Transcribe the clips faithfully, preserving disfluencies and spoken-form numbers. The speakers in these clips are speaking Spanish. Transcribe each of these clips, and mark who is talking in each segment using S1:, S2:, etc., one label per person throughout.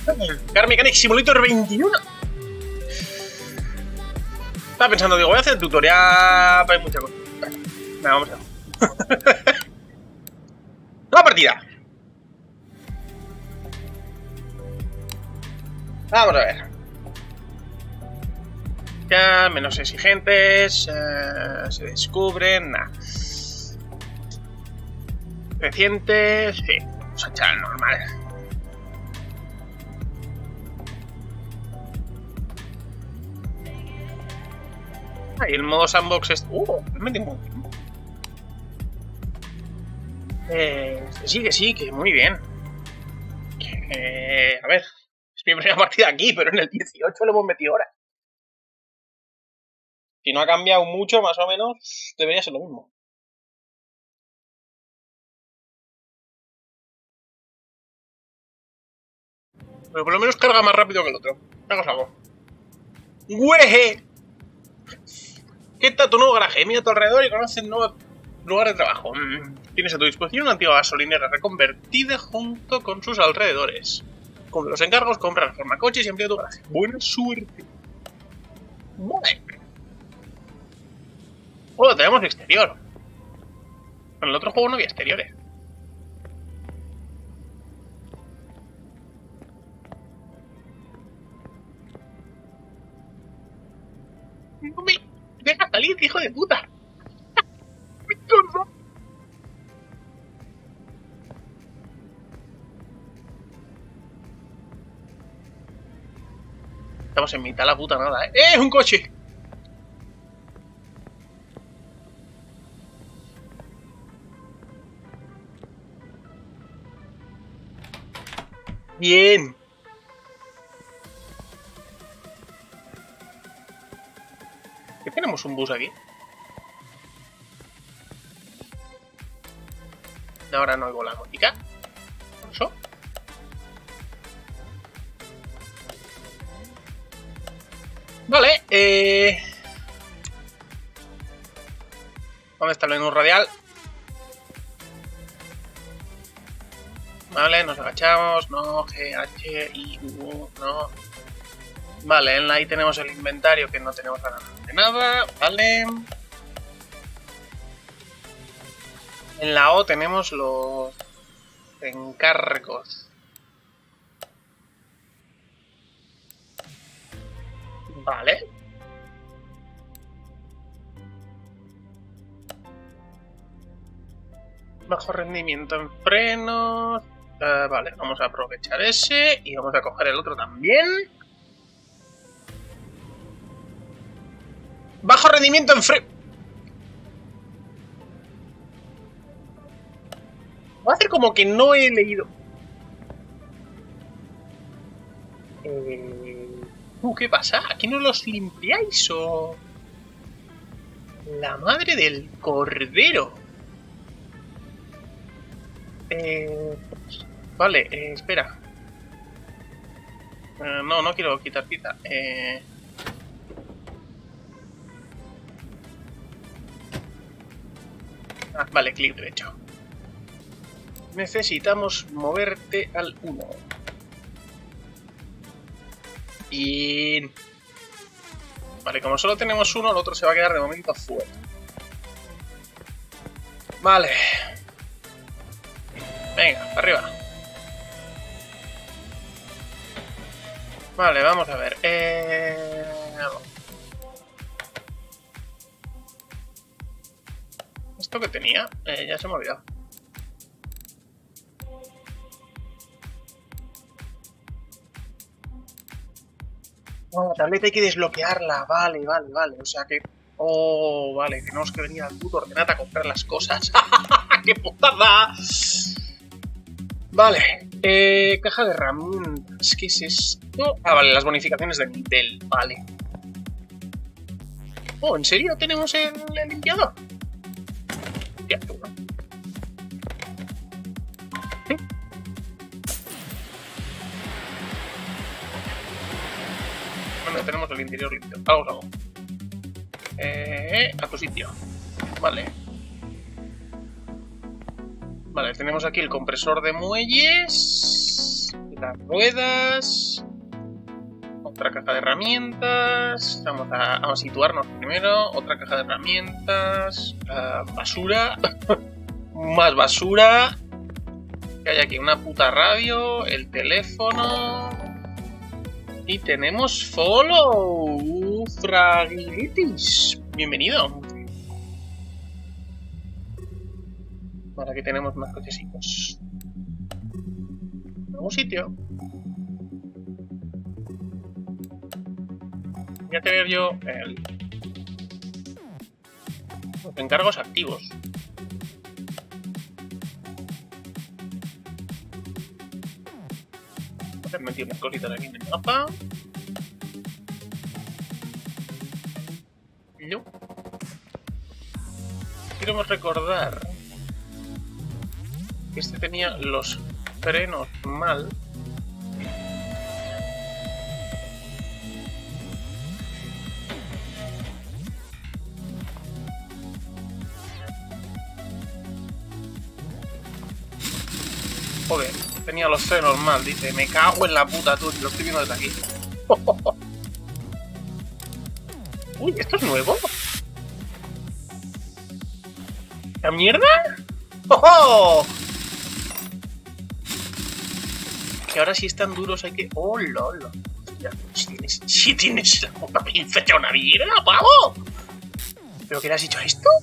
S1: Car Mechanic Simulator veintiuno. Estaba pensando, digo, voy a hacer el tutorial, hay mucha cosa. Venga, vamos a ver. Nueva partida. Vamos a ver. Ya, menos exigentes. Uh, se descubren. Nah. Recientes. Sí, vamos a echar normal. Ah, y el modo sandbox es. Uh, me tengo. Eh, sí, que sí, que muy bien. Eh, a ver, es mi primera partida aquí, pero en el dieciocho lo hemos metido ahora. Si no ha cambiado mucho, más o menos, debería ser lo mismo. Pero por lo menos carga más rápido que el otro. Hagamos algo. ¡Güeje! ¿Qué tal tu nuevo garaje? Mira a tu alrededor y conoce un nuevo lugar de trabajo. Tienes a tu disposición una antigua gasolinera reconvertida junto con sus alrededores. Con los encargos, compra, reforma coches y amplía tu garaje. Buena suerte. Vale. Oh, tenemos exterior. En el otro juego no había exteriores. No me deja salir, hijo de puta. Estamos en mitad de la puta nada, ¿eh? ¡Eh! ¡Un coche! Bien. ¿Qué tenemos un bus aquí? Ahora no oigo la música. Por eso. Vale, eh... ¿dónde está el menú radial? Vale, nos agachamos, no, G, H, I, U, no. Vale, en la I tenemos el inventario que no tenemos nada de nada, vale. En la O tenemos los encargos. Vale. Bajo rendimiento en frenos. Uh, vale, vamos a aprovechar ese y vamos a coger el otro también. Bajo rendimiento en frenos. Voy a hacer como que no he leído. Eh... Uh, ¿qué pasa? ¿Aquí no los limpiáis o...? La madre del cordero. Eh... Vale, eh, espera. Eh, no, no quiero quitar pita. Eh... Ah, vale, clic derecho. Necesitamos moverte al uno. Y... Vale, como solo tenemos uno, el otro se va a quedar de momento fuera. Vale. Venga, para arriba. Vale, vamos a ver. Eh... ¿Esto que tenía? Eh, ya se me ha olvidado. Oh, la tableta hay que desbloquearla. Vale, vale, vale. O sea que... Oh, vale. Tenemos que venir al puto ordenat a comprar las cosas. ¡Qué putada! Vale. Eh, caja de herramientas. ¿Qué es esto? Ah, vale. Las bonificaciones de Intel. Vale. Oh, ¿en serio tenemos el, el limpiador? Qué absurdo. ¿Sí? Bueno, tenemos el interior limpio. Vamos, vamos. Eh, a tu sitio. Vale. Vale, tenemos aquí el compresor de muelles. las ruedas. Otra caja de herramientas. Vamos a, vamos a situarnos primero. Otra caja de herramientas. Uh, basura. Más basura. Que hay aquí una puta radio. El teléfono. Y tenemos follow. Fragilitis. Bienvenido. Ahora que tenemos más cochecitos. Nuevo sitio. Voy a tener yo el... los encargos activos. Voy a meter unas cositas aquí en el mapa. No. Quiero recordar que este tenía los frenos mal. Joder, tenía los frenos mal, dice. Me cago en la puta, tú, lo estoy viendo desde aquí. Uy, ¿esto es nuevo? ¿La mierda? ¡Oh! Que ahora si están duros hay que... ¡Oh, lolo! Hostia, si tienes, si tienes la puta pinza hecha una mierda, pavo. ¿Pero qué le has hecho a esto?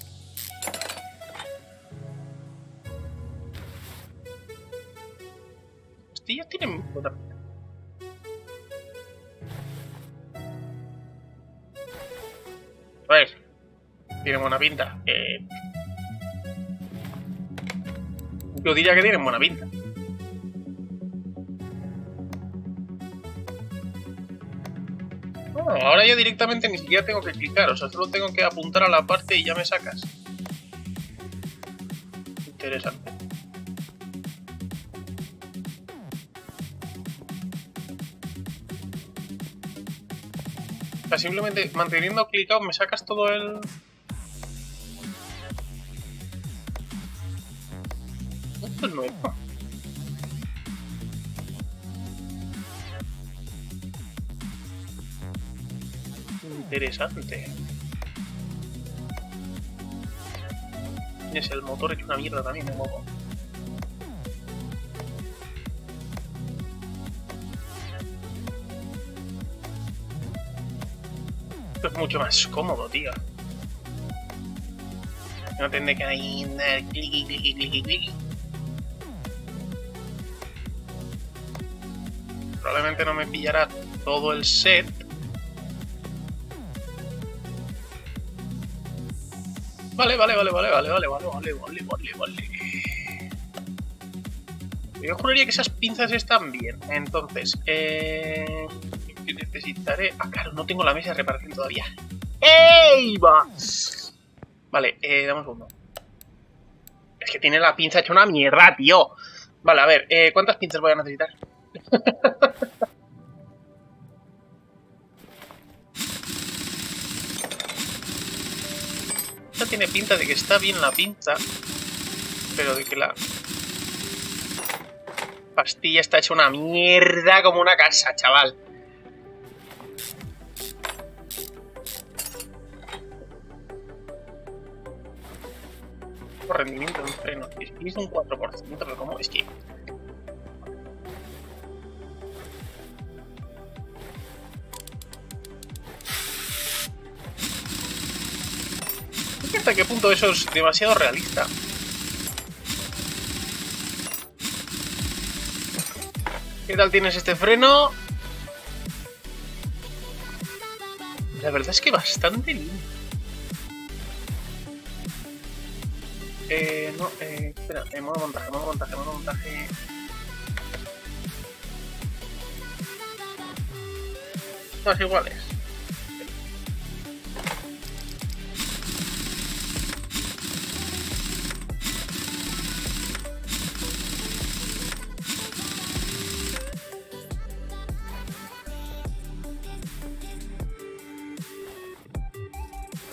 S1: Estos tienen buena pinta. A ver, tienen buena pinta. Eh... Yo diría que tienen buena pinta. Oh, ahora ya directamente ni siquiera tengo que clicar, o sea, solo tengo que apuntar a la parte y ya me sacas. Interesante. O sea, simplemente manteniendo clicado me sacas todo el... Esto es nuevo. Interesante. Tienes el motor hecho una mierda también, de modo. Esto es mucho más cómodo, tío. No tendré que ahí dar cliqui, cliqui, cliqui, cliqui. Probablemente no me pillará todo el set. Vale, vale, vale, vale, vale, vale, vale, vale, vale, vale, vale. Yo juraría que esas pinzas están bien. Entonces, eh... necesitaré... Ah, claro, no tengo la mesa de reparación todavía. ¡Ey, va! Vale, eh, dame un segundo. Es que tiene la pinza hecha una mierda, tío. Vale, a ver, eh, ¿cuántas pinzas voy a necesitar? Esta tiene pinta de que está bien la pinza, pero de que la pastilla está hecha una mierda como una casa, chaval. Rendimiento de un freno. Es que es un cuatro por ciento, pero ¿cómo? Es que... No sé hasta qué punto eso es demasiado realista. ¿Qué tal tienes este freno? La verdad es que bastante lindo. Eh, no, eh, espera, en modo montaje, modo montaje, modo montaje. Todas iguales.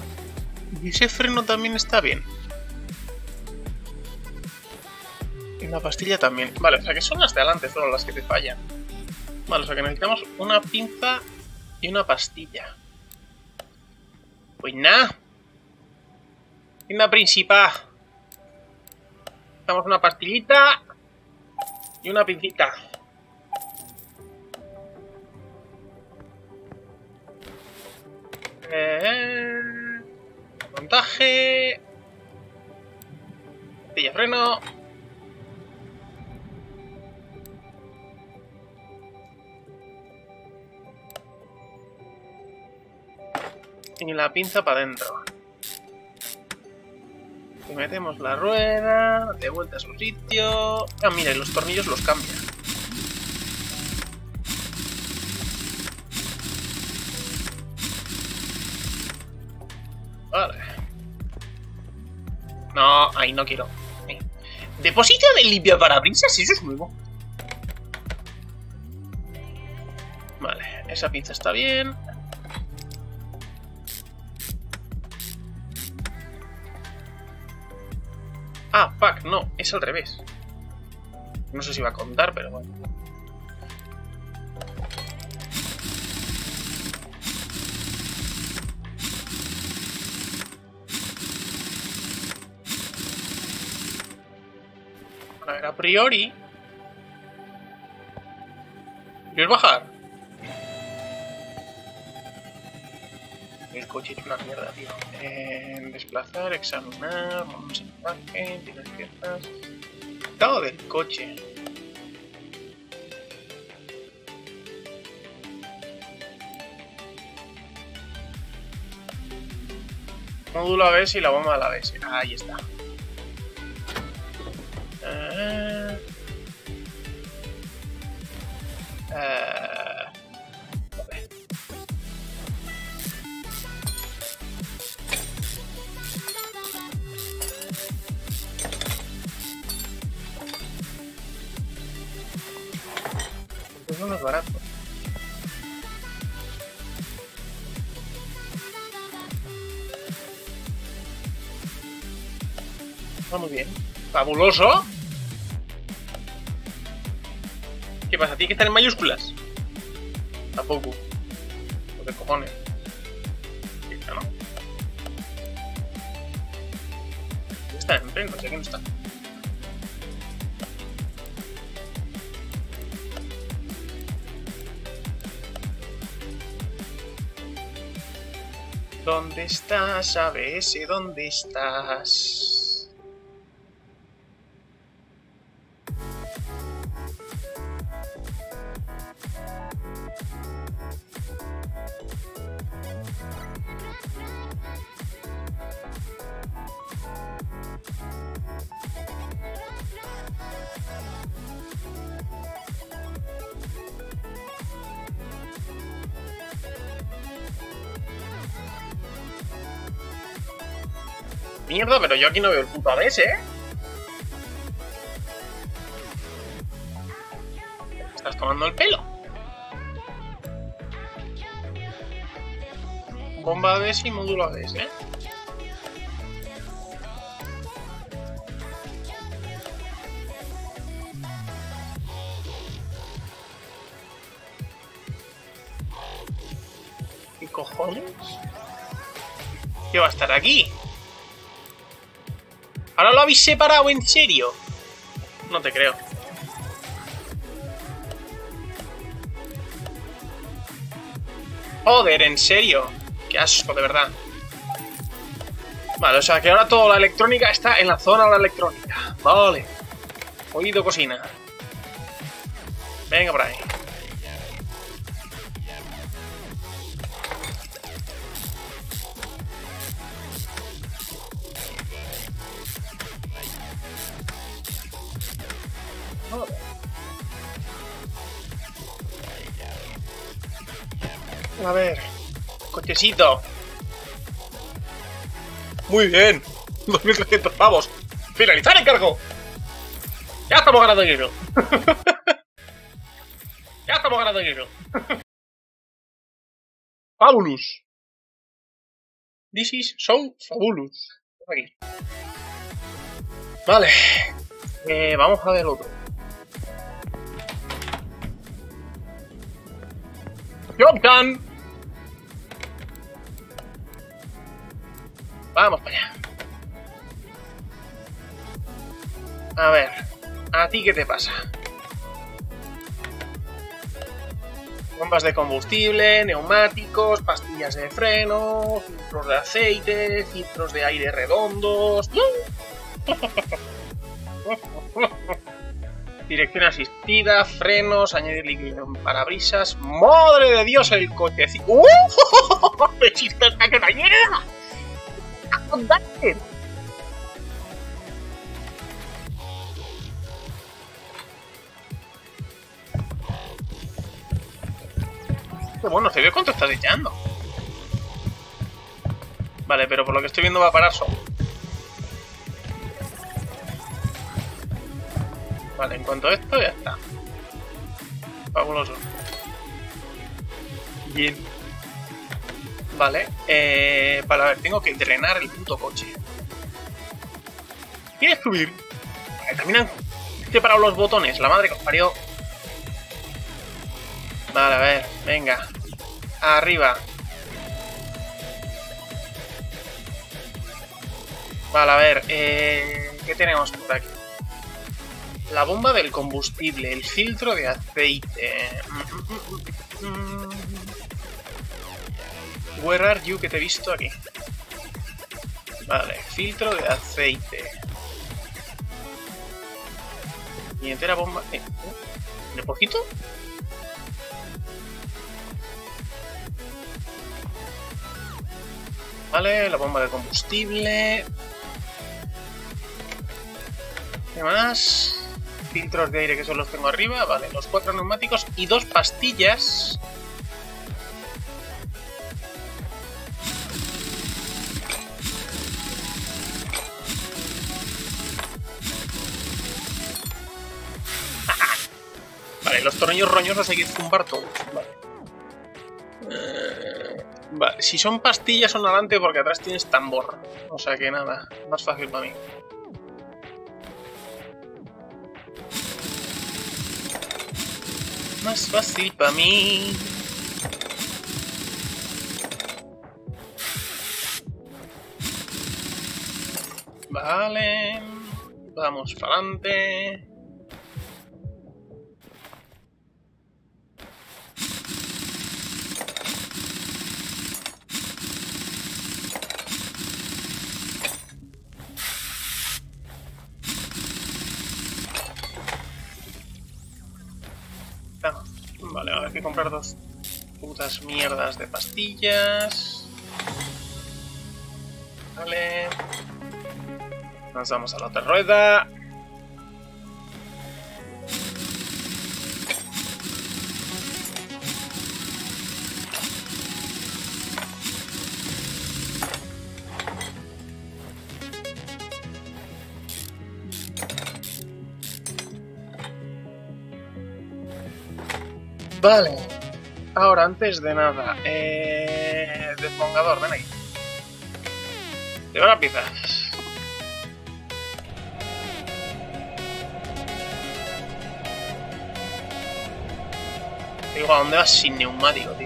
S1: Y ese freno también está bien. La pastilla también. Vale, o sea que son las de adelante solo las que te fallan. Vale, o sea que necesitamos una pinza y una pastilla. Pues nada. Tienda principal. Necesitamos una pastillita y una pincita. Eh, montaje. Pastilla freno. Y la pinza para adentro. Y metemos la rueda de vuelta a su sitio. Ah, mira, y los tornillos los cambia. Vale. No, ahí no quiero. Depósito de limpiaparabrisas, eso es nuevo. Vale, esa pinza está bien. Ah, fuck, no, es al revés. No sé si va a contar, pero bueno. A ver, a priori... ¿Quieres bajar? El coche es una mierda, tío. Eh, desplazar, examinar, vamos a empaque, tienes piezas. Estado del coche. Módulo A B S y la bomba de la A B S. Ahí está. Uh, uh, vale. Eso no es barato. Está muy bien. ¡Fabuloso! ¿Qué pasa? ¿Tiene que estar en mayúsculas? Tampoco. ¿Lo que cojones? ¿No? Está en pleno, sé que no está. ¿Dónde estás, A B S? ¿Dónde estás? Mierda, pero yo aquí no veo el puto A B S, ¿eh? ¿Estás tomando el pelo? Bomba A B S y módulo A B S, ¿eh? ¿Qué cojones? ¿Qué va a estar aquí? ¿Ahora lo habéis separado en serio? No te creo. Joder, en serio. Qué asco, de verdad. Vale, o sea que ahora toda la electrónica está en la zona de la electrónica. Vale. Oído cocina. Venga por ahí. A ver, cochecito. Muy bien. dos mil trescientos pavos. Finalizar encargo. Ya estamos ganando dinero. Ya estamos ganando dinero. Fabulous. This is so fabulous. Aquí. Vale. Eh, vamos a ver el otro. ¡Job done! Vamos para allá. A ver, ¿a ti qué te pasa? Bombas de combustible, neumáticos, pastillas de freno, filtros de aceite, filtros de aire redondos... Dirección asistida, frenos, añadir líquido en parabrisas... ¡Madre de Dios, el cochecito! ¡Uh! ¡Existe esta que tañera! Qué bueno, se ve cuánto estás echando. Vale, pero por lo que estoy viendo va a parar solo. Vale, en cuanto a esto, ya está. Fabuloso. Bien. Vale, eh... para ver, tengo que drenar el puto coche. ¿Quieres subir? Vale, también han separado los botones, la madre que os parió. Vale, a ver, venga. Arriba. Vale, a ver, eh... ¿qué tenemos por aquí? La bomba del combustible, el filtro de aceite. Where are you? Que te he visto aquí. Vale, filtro de aceite. Y entera bomba... Eh, ¿de poquito? Vale, la bomba de combustible. ¿Qué más? Filtros de aire que solo los tengo arriba. Vale, los cuatro neumáticos y dos pastillas. Vale, los tornillos roñosos hay que zumbar todos. Vale. Eh, vale, si son pastillas son adelante porque atrás tienes tambor. O sea que nada, más fácil para mí. Más fácil para mí. Vale. Vamos para adelante. Vale, ahora hay que comprar dos putas mierdas de pastillas. Vale. Nos vamos a la otra rueda. Vale, ahora antes de nada, eh... desmongador, ven ahí. Lleva las piezas. Digo, ¿a dónde vas sin neumático, tío?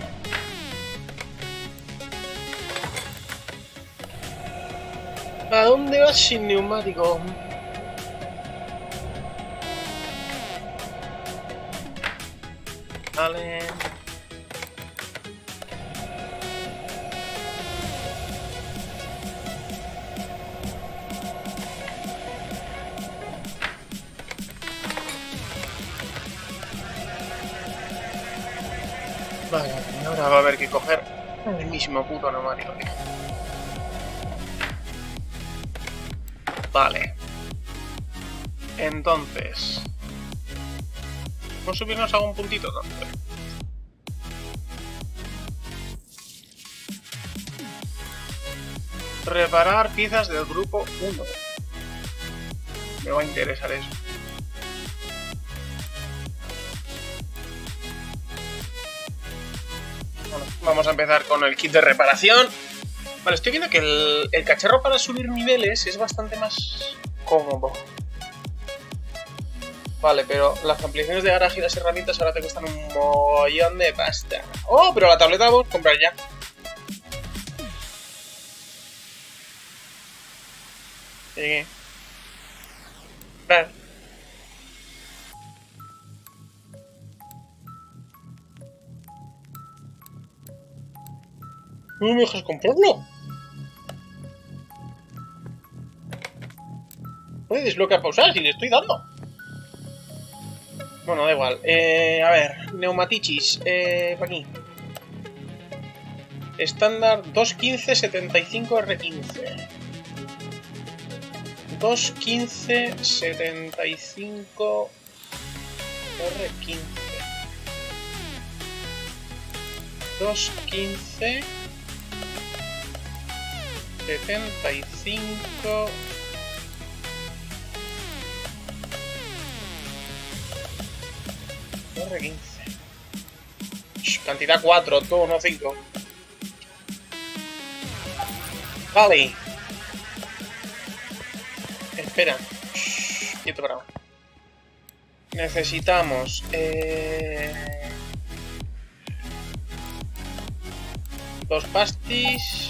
S1: ¿A dónde vas sin neumático? Vale. Vale, y ahora va a haber que coger el mismo puto neumático, tío. Vale. Entonces... ¿vamos a subirnos a un puntito? No. Reparar piezas del grupo uno. Me va a interesar eso. Bueno, vamos a empezar con el kit de reparación. Vale, estoy viendo que el, el cacharro para subir niveles es bastante más cómodo. Vale, pero las ampliaciones de garaje y las herramientas ahora te cuestan un mollón de pasta. ¡Oh! Pero la tableta la puedo comprar ya. Sí. Comprar. ¿No me dejas comprarlo? Puede desbloquear pausar si le estoy dando. Bueno, da igual. Eh, a ver, Neumatichis. Eh, para aquí. Estándar dos quince setenta y cinco R quince. dos quince setenta y cinco R quince. dos quince setenta y cinco. R quince. Shh, cantidad cuatro, todo, no cinco. Vale. Espera. Shh, quieto parado. Necesitamos... Eh... Dos pastis.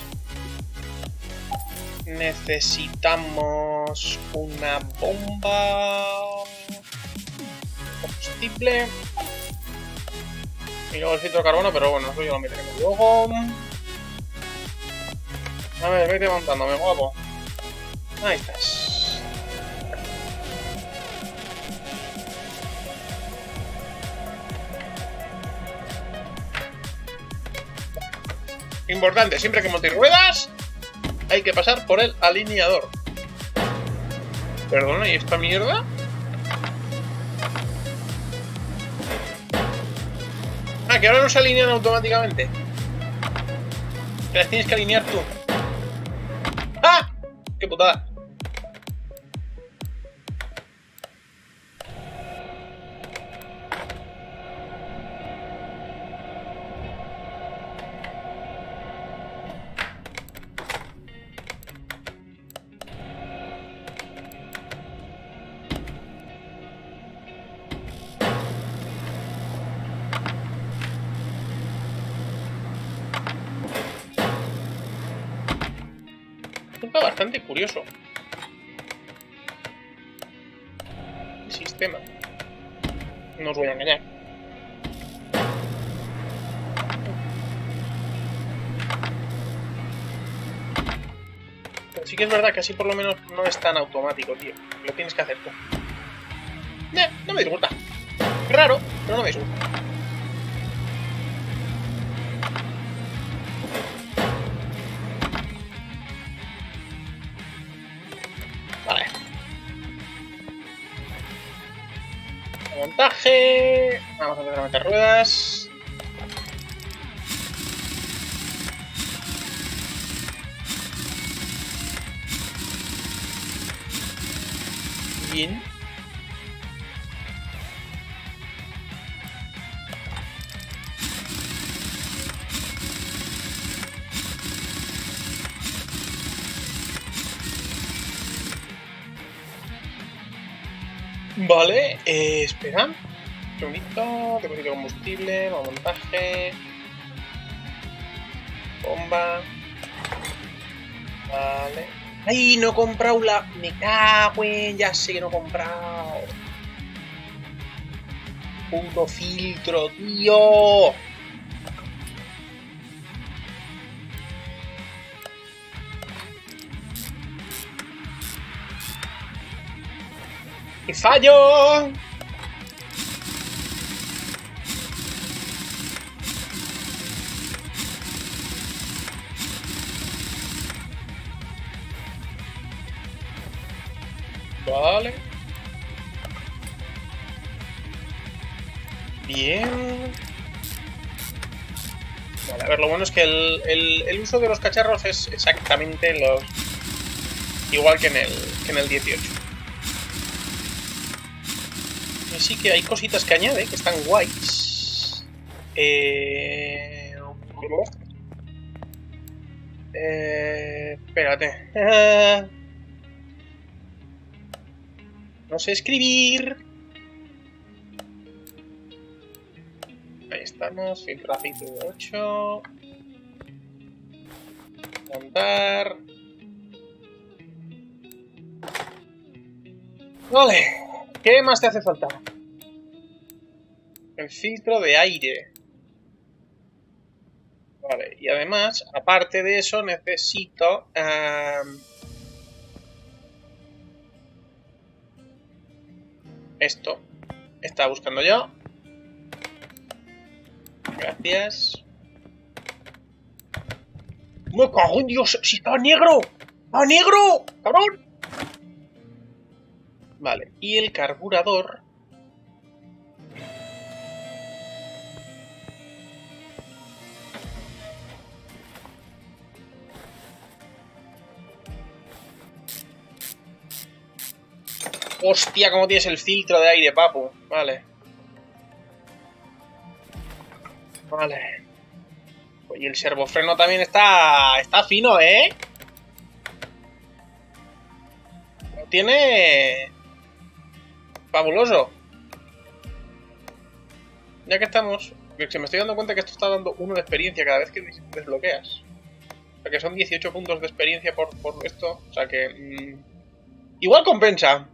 S1: Necesitamos una bomba... combustible. Y luego el filtro de carbono, pero bueno, eso ya lo meteremos luego. A ver, vete montándome, guapo. Ahí estás. Importante, siempre que montéis ruedas, hay que pasar por el alineador. Perdona, ¿y esta mierda? Ah, que ahora no se alinean automáticamente. Que las tienes que alinear tú. ¡Ah! ¡Qué putada! Está bastante curioso el sistema. No os voy a engañar. Pero sí que es verdad que así por lo menos no es tan automático, tío. Lo tienes que hacer tú. Eh, no me disgusta. Raro, pero no me disgusta. Vale. Montaje. Vamos a empezar a meter ruedas. Bien. Vale, eh, espera. Un segundito, depósito de combustible, montaje. Bomba. Vale. ¡Ay, no he comprado la... Me cago en... Ya sé que no he comprado. Puto filtro, tío. ¡Qué fallo! Vale. Bien. Vale, a ver, lo bueno es que el, el, el uso de los cacharros es exactamente los... igual que en el, que en el dieciocho. Y sí que hay cositas que añade que están guays. Eh... Eh... Espérate. No sé escribir. estamos. Filtro aceite de ocho. Montar. Vale. ¿Qué más te hace falta? El filtro de aire. Vale. Y además, aparte de eso, necesito... Um, esto. Estaba buscando yo. Gracias. ¡Me cago en Dios! ¡Si está negro! ¡Está negro! ¡Cabrón! Vale. Y el carburador... Hostia, cómo tienes el filtro de aire, papu. Vale. Vale. Y el servofreno también está... Está fino, ¿eh? Lo tiene... Fabuloso. Ya que estamos... Se me estoy dando cuenta que esto está dando uno de experiencia cada vez que desbloqueas. O sea que son dieciocho puntos de experiencia por, por esto. O sea que... Mmm, igual compensa.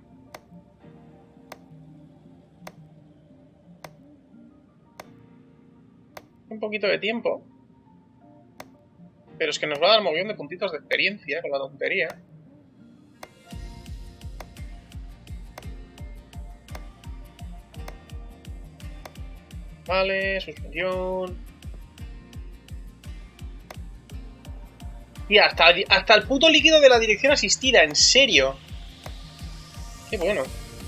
S1: Un poquito de tiempo. Pero es que nos va a dar un montón de puntitos de experiencia con la tontería. Vale, suspensión. Tía, hasta, hasta el puto líquido de la dirección asistida, en serio. Qué bueno.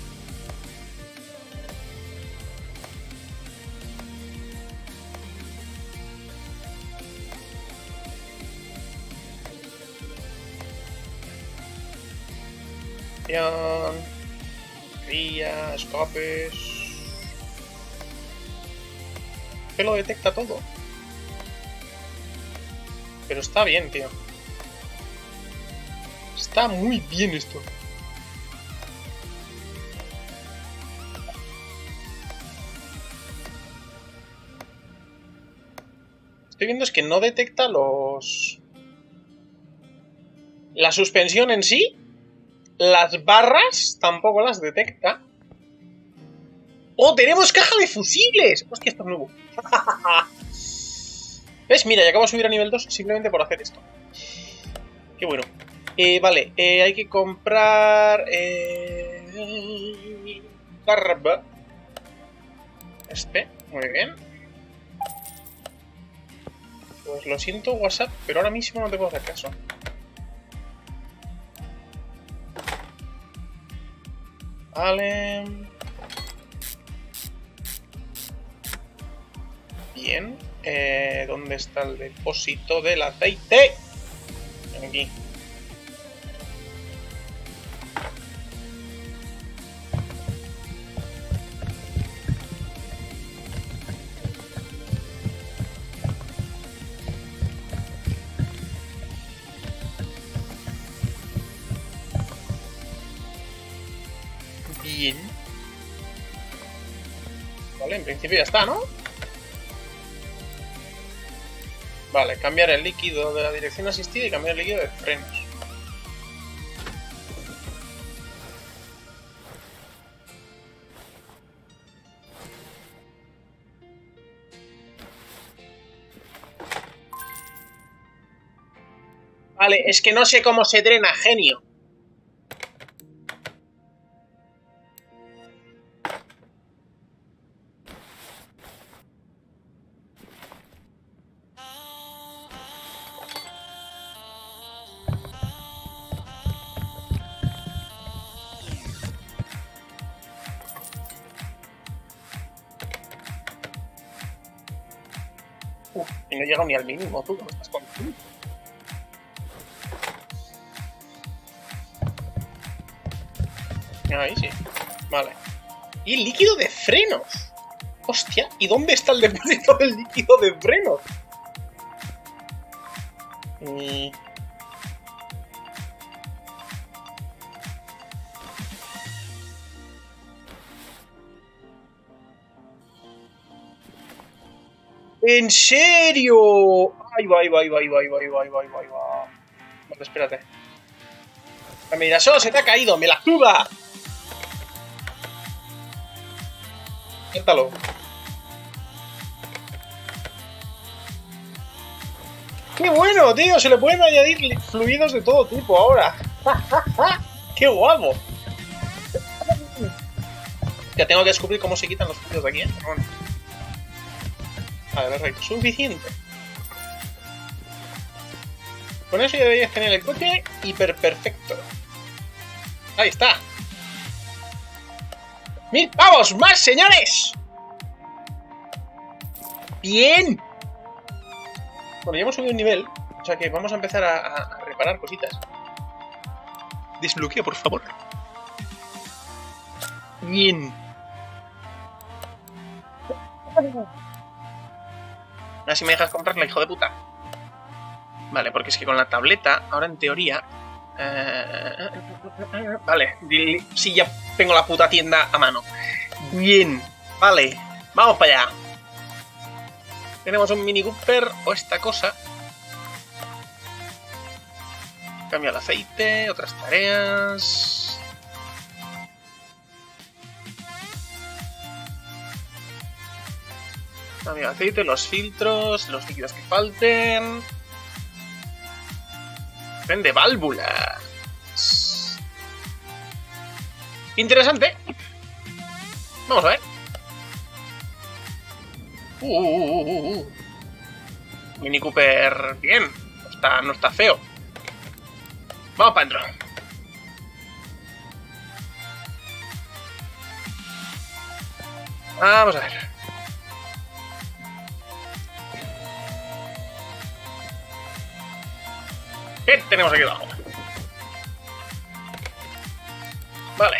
S1: Cría, escapes. Que lo detecta todo. Pero está bien, tío. Está muy bien esto. Estoy viendo es que no detecta los... La suspensión en sí. Las barras tampoco las detecta. ¡Oh, tenemos caja de fusibles! Hostia, esto es nuevo. ¿Ves? Mira, ya acabo de subir a nivel dos simplemente por hacer esto. Qué bueno. Eh, vale, eh, hay que comprar... Eh... Carb. Este, muy bien. Pues lo siento, WhatsApp, pero ahora mismo no te puedo hacer caso. Vale. Bien. Eh, ¿Dónde está el depósito del aceite? Aquí. Bien. Vale, en principio ya está, ¿no? Vale, cambiar el líquido de la dirección asistida y cambiar el líquido de frenos. Vale, es que no sé cómo se drena, genio. Uf, y no llego ni al mínimo, tú, ¿cómo estás contigo? Ahí sí. Vale. Y el líquido de frenos. Hostia, ¿y dónde está el depósito del líquido de frenos? Y... ¿En serio? Ahí va, ahí va, ahí va, ahí va, ahí va, ahí va, ahí va, ahí va, ahí va. Vale, espérate. Mira, solo se te ha caído, me la suda. Siéntalo. ¡Qué bueno, tío! Se le pueden añadir fluidos de todo tipo ahora. ¡Qué guapo! Ya tengo que descubrir cómo se quitan los fluidos de aquí, ¿eh? Bueno. Vale, perfecto. Suficiente. Con eso ya deberías tener el coche hiper perfecto. Ahí está. ¡Mil pavos más, señores! ¡Bien! Bueno, ya hemos subido un nivel, o sea que vamos a empezar a, a, a reparar cositas. Desbloquea, por favor. Bien. A ver si me dejas comprarla, hijo de puta. Vale, porque es que con la tableta, ahora en teoría... Eh, vale, sí, ya tengo la puta tienda a mano. Bien, vale, vamos para allá. Tenemos un Mini Cooper o esta cosa. Cambia el aceite, otras tareas. Cambia el aceite, los filtros, los líquidos que falten. Prende válvulas. Interesante. Vamos a ver. Uh, uh, uh, uh. Mini Cooper, bien. No está, no está feo. Vamos para adentro. Vamos a ver. ¿Qué tenemos aquí abajo? Vale.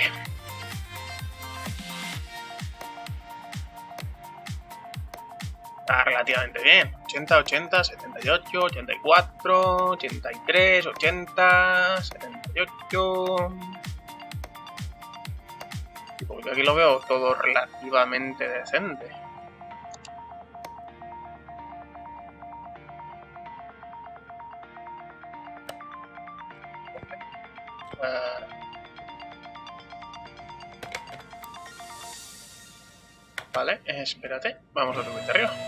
S1: Está relativamente bien. ochenta, ochenta, setenta y ocho, ochenta y cuatro, ochenta y tres, ochenta, setenta y ocho... Porque aquí lo veo todo relativamente decente. Uh... Vale, espérate. Vamos a subir de arriba.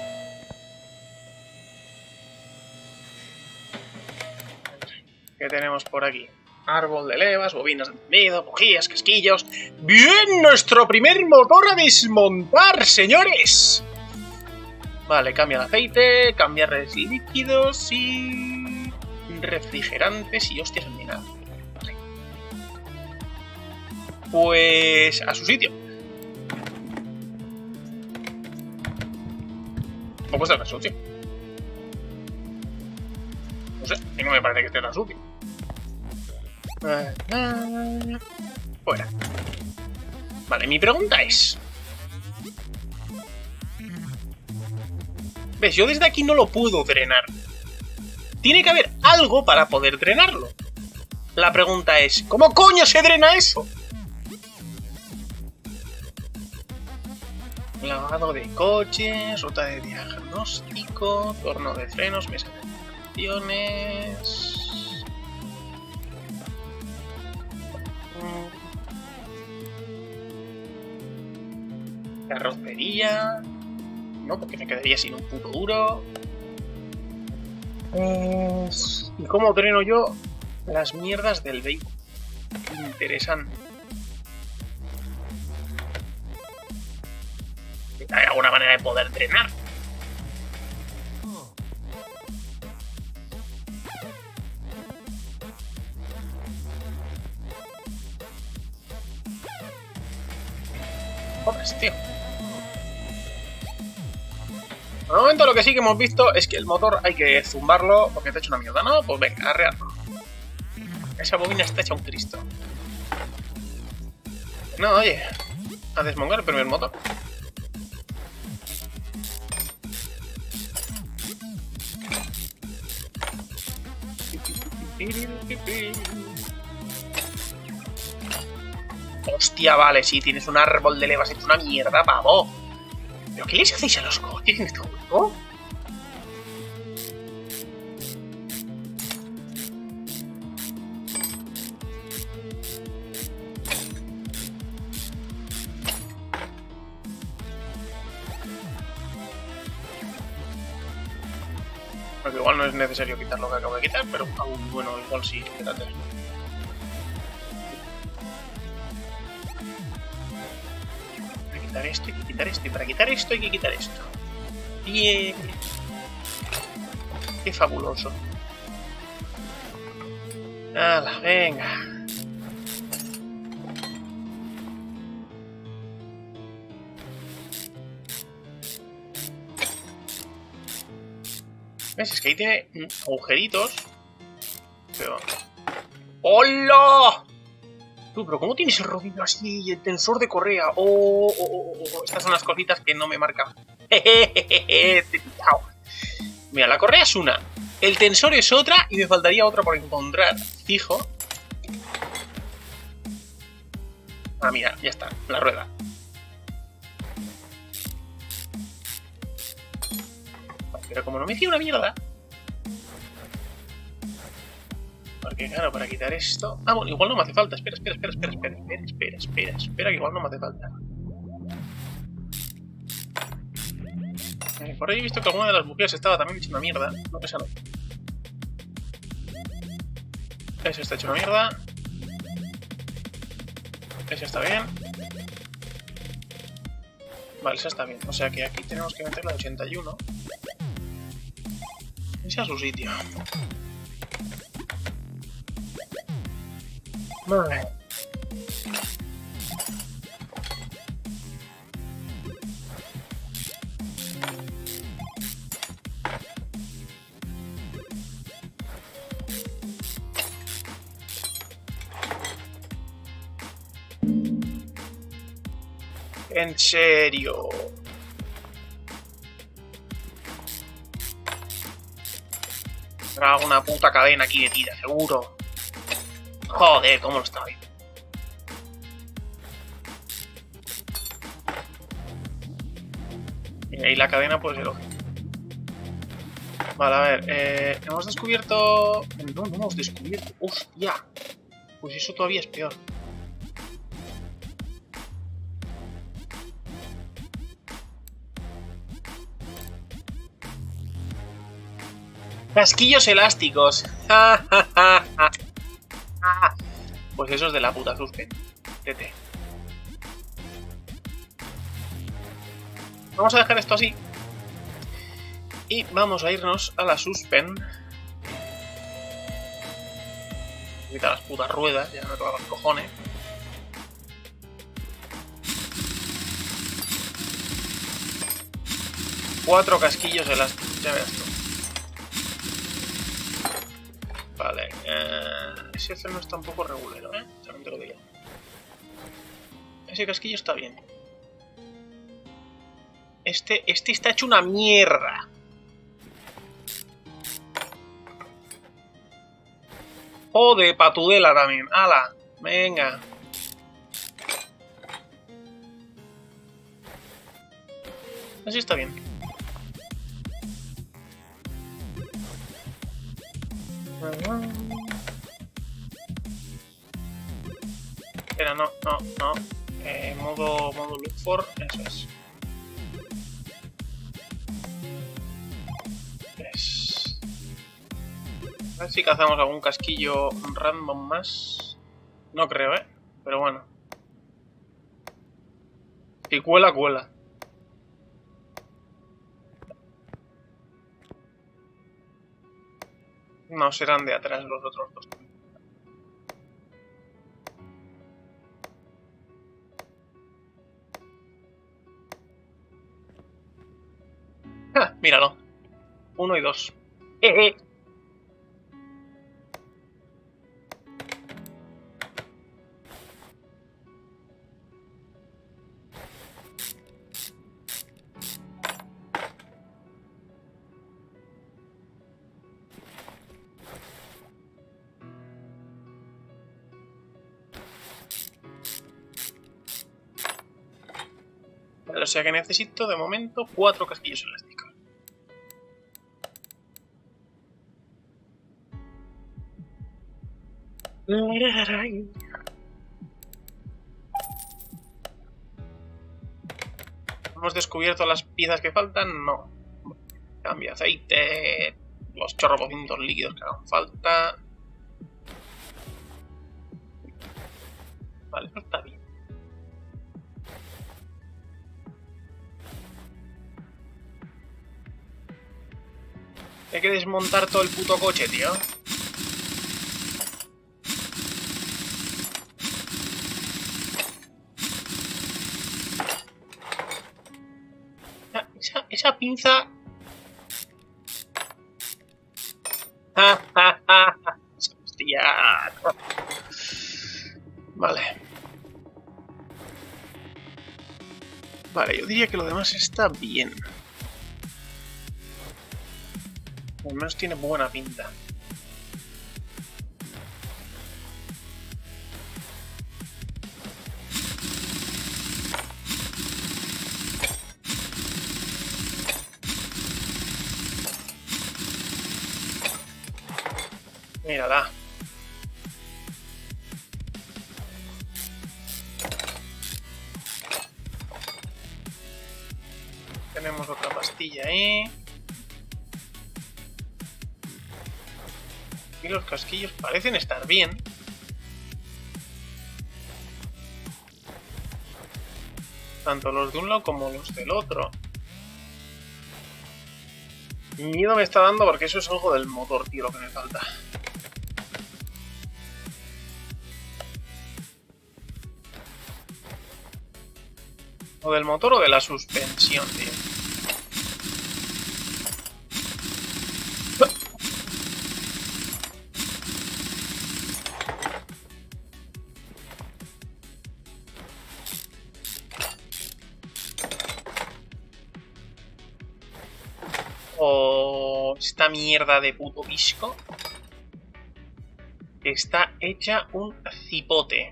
S1: ¿Qué tenemos por aquí? Árbol de levas, bobinas de encendido, bujías, casquillos... ¡Bien! ¡Nuestro primer motor a desmontar, señores! Vale, cambia el aceite, cambiar líquidos y... refrigerantes y hostias en vinagre. Vale. Pues... a su sitio. ¿Cómo está tan sucio? No sé, y no me parece que esté tan sucio. Fuera. Vale, mi pregunta es... ¿Ves? Yo desde aquí no lo puedo drenar. Tiene que haber algo para poder drenarlo. La pregunta es... ¿cómo coño se drena eso? Lavado de coches, ruta de diagnóstico, torno de frenos, mesa de funciones... Carrocería... No, porque me quedaría sin un puto duro. ¿Y cómo dreno yo las mierdas del vehículo? Interesante. ¿Hay alguna manera de poder drenar? Joder, tío. Por el momento lo que sí que hemos visto es que el motor hay que zumbarlo porque te ha hecho una mierda, ¿no? Pues venga, arrearlo. Esa bobina está hecha un Cristo. No, oye, a desmongar el primer motor. Hostia, vale, sí, tienes un árbol de levas hecho una mierda, pavo. ¿Pero qué les hacéis a los coches en este juego? Porque igual no es necesario quitar lo que acabo de quitar, pero aún bueno, igual sí, fíjate. Hay que quitar esto, hay que quitar esto, y para quitar esto hay que quitar esto. Bien. Qué fabuloso. ¡Hala, venga! ¿Ves? Es que ahí tiene agujeritos. Pero... ¡Hola! Tú, pero ¿cómo tienes el rodillo así y el tensor de correa? ¡Oh! oh, oh, oh. Estas son las cositas que no me marcan. ¡Jejeje! Mira, la correa es una. El tensor es otra y me faltaría otra por encontrar. Fijo. Ah, mira, ya está. La rueda. Pero como no me hacía una mierda... Porque claro, para quitar esto... Ah, bueno, igual no me hace falta. Espera, espera, espera, espera, espera, espera, espera, espera, espera, que igual no me hace falta. Eh, por ahí he visto que alguna de las bujías estaba también hecha una mierda. No, esa no. Esa está hecha una mierda. Esa está bien. Vale, esa está bien. O sea que aquí tenemos que meter la ochenta y uno. Ese a su sitio. Vale. En serio. Hago una puta cadena aquí de tira, seguro. Joder, cómo lo está viendo. Y ahí la cadena puede ser lógica. Vale, a ver, eh, hemos descubierto... No, no hemos descubierto. ¡Hostia! Pues eso todavía es peor. Casquillos elásticos. Pues eso es de la puta suspe. Tete. Vamos a dejar esto así. Y vamos a irnos a la suspen. Quita las putas ruedas, ya me toca los cojones. Cuatro casquillos elásticos, ya verás tú. Vale, eh, ese freno está un poco regulero, ¿eh? También te lo digo. Ese casquillo está bien. Este, este está hecho una mierda. Joder, patudela también. ¡Hala! Venga. Así está bien. Espera, no, no, no. Eh, modo, modo look for, eso es. es. A ver si cazamos algún casquillo random más. No creo, ¿eh? Pero bueno. Si cuela, cuela. No, serán de atrás los otros dos. ¡Ja! Míralo. Uno y dos. ¡Eh, eh! O sea que necesito de momento cuatro casquillos elásticos. ¿Hemos descubierto las piezas que faltan? No. Cambio aceite. los chorropocientos líquidos que hagan falta. Vale, eso está bien. Hay que desmontar todo el puto coche, tío. Esa, esa pinza... ¡Ja, ja, ja, ja! ¡Hostia! Vale. Vale, yo diría que lo demás está bien. Al menos tiene buena pinta. Mírala. Tenemos otra pastilla ahí. Y los casquillos parecen estar bien. Tanto los de un lado como los del otro. Miedo me está dando porque eso es algo del motor, tío, lo que me falta. ¿O del motor o de la suspensión, tío? O esta mierda de puto disco que está hecha un cipote.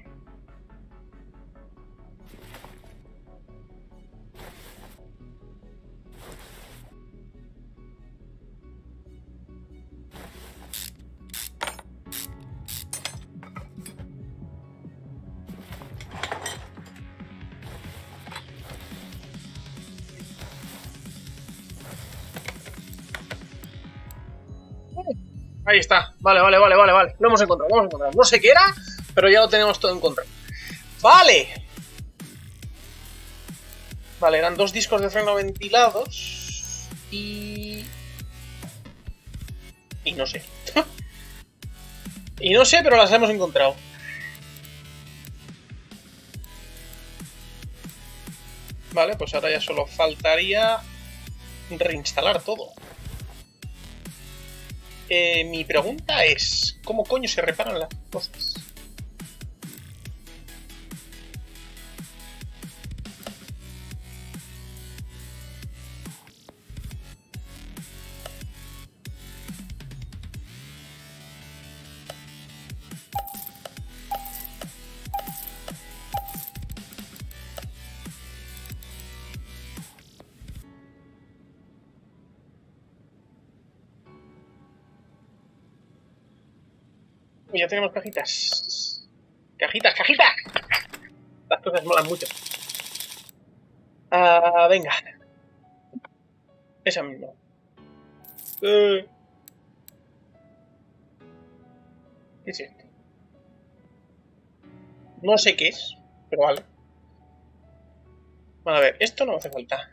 S1: Ahí está, vale, vale, vale, vale, vale. Lo hemos encontrado, lo hemos encontrado. No sé qué era, pero ya lo tenemos todo encontrado. Vale. Vale, eran dos discos de freno ventilados. Y... Y no sé. Y no sé, pero las hemos encontrado. Vale, pues ahora ya solo faltaría reinstalar todo. Eh, mi pregunta es, ¿cómo coño se reparan las cosas? Ya tenemos cajitas. Cajitas, cajitas. Las cosas molan mucho. Ah, venga. Esa misma. Eh. ¿Qué es esto? No sé qué es, pero vale. Bueno, a ver, esto no hace falta.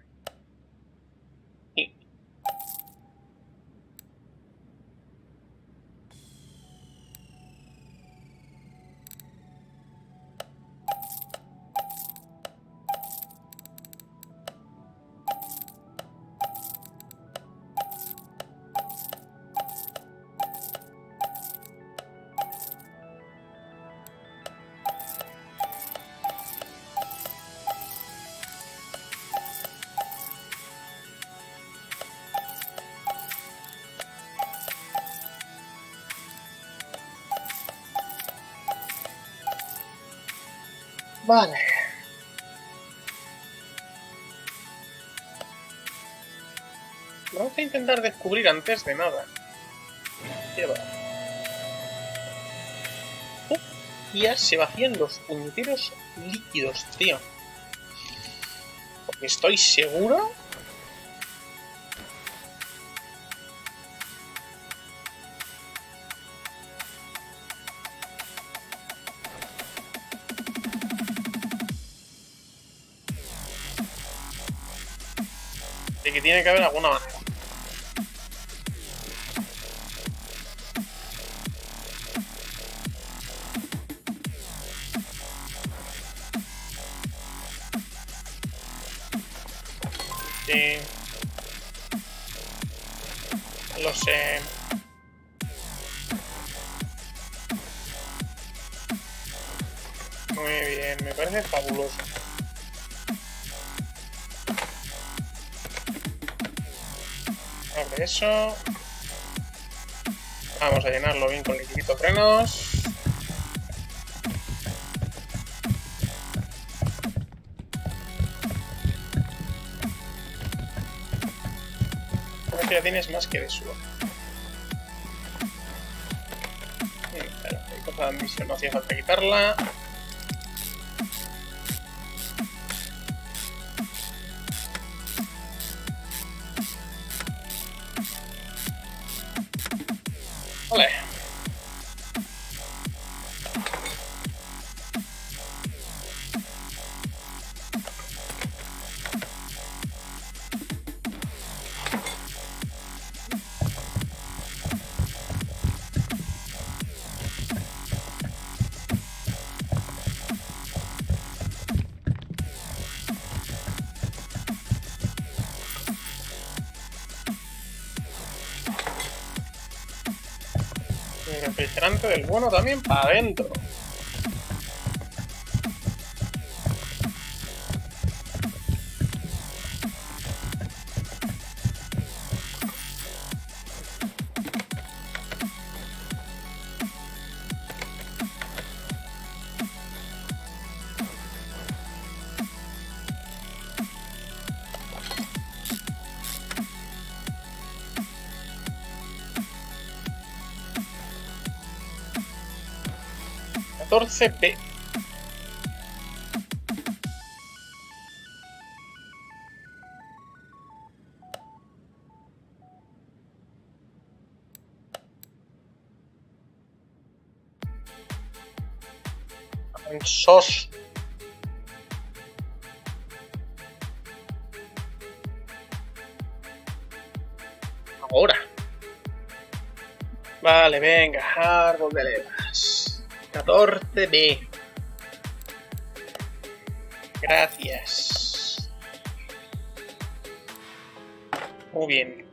S1: Vale. Vamos a intentar descubrir antes de nada. ¿Qué va? Uh, ya se vacían los punteros líquidos, tío. Porque estoy seguro que tiene que haber alguna manera. Sí. Lo sé. Muy bien, me parece fabuloso. Abre eso. Vamos a llenarlo bien con liquidito frenos. Creo que ya tienes más que de suelo. Claro, hay cosa de admisión, no hacía falta quitarla. Vale. El refrigerante del bueno también para adentro. catorce B. S O S. Ahora. Vale, venga, árbol de levas. catorce B. Gracias. Muy bien.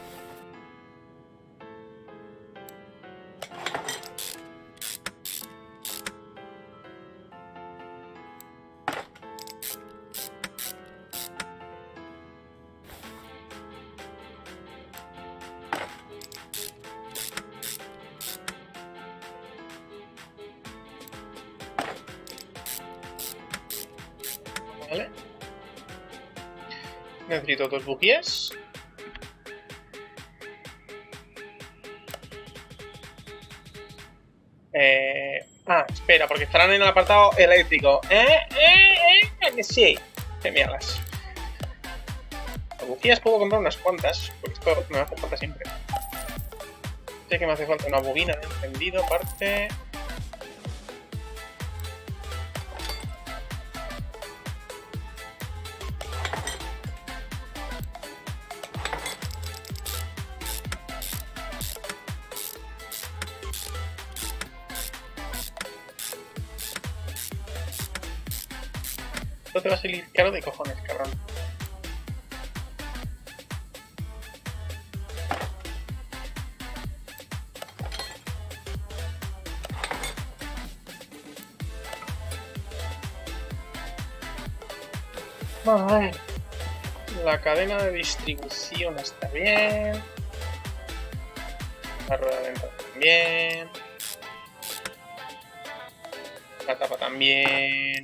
S1: Vale. Necesito dos bujías. Eh... Ah, espera, porque estarán en el apartado eléctrico. ¿Eh? ¿Eh? ¿Eh? Que sí. Qué mierdas. Las bujías puedo comprar unas cuantas, porque esto me hace falta siempre. Sé que me hace falta una bobina de encendido, aparte. Esto te va a salir caro de cojones, cabrón. Vale. La cadena de distribución está bien. La rueda de entrada también. La tapa también.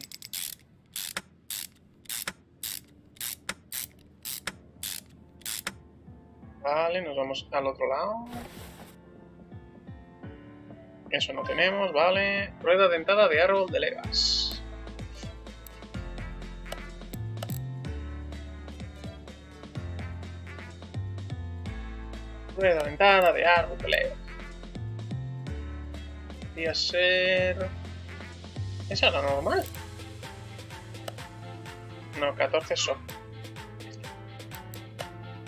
S1: Vale, nos vamos al otro lado. Eso no tenemos, vale. Rueda dentada de árbol de levas. Rueda dentada de árbol de levas. Podría ser... ¿Esa era normal? No, catorce son.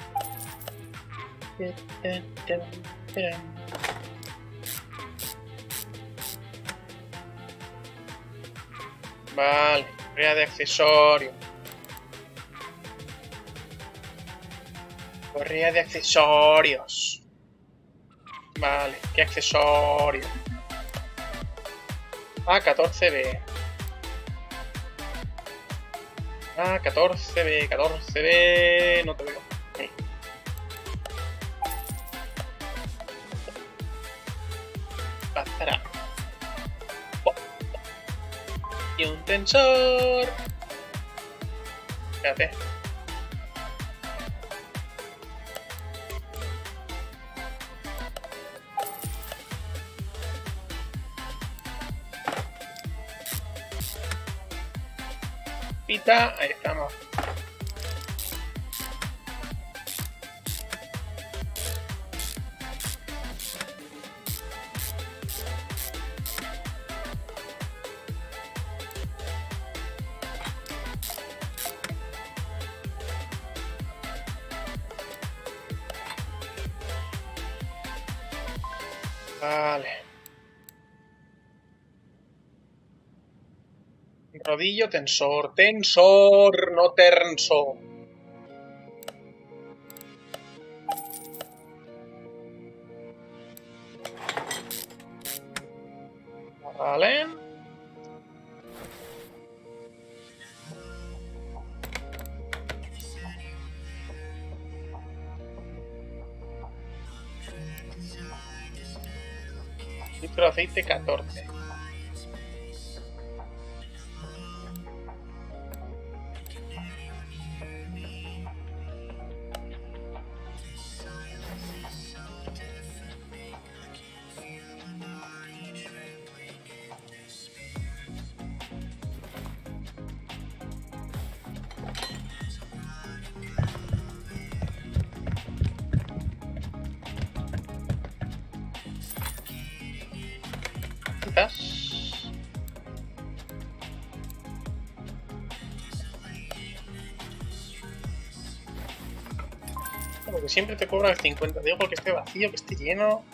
S1: Vale, correa de accesorio. Correa de accesorios. Vale, ¿qué accesorio? Ah, catorce B. Ah, catorce B, catorce B. No te veo. Sí. Pasará. Oh. Y un tensor. Espérate. Pita, ahí estamos. Vale. Rodillo, tensor, tensor, no tenso. Vale. Litro de aceite catorce. Quizás. Porque siempre te cobra el cincuenta. Digo porque esté vacío, que esté lleno.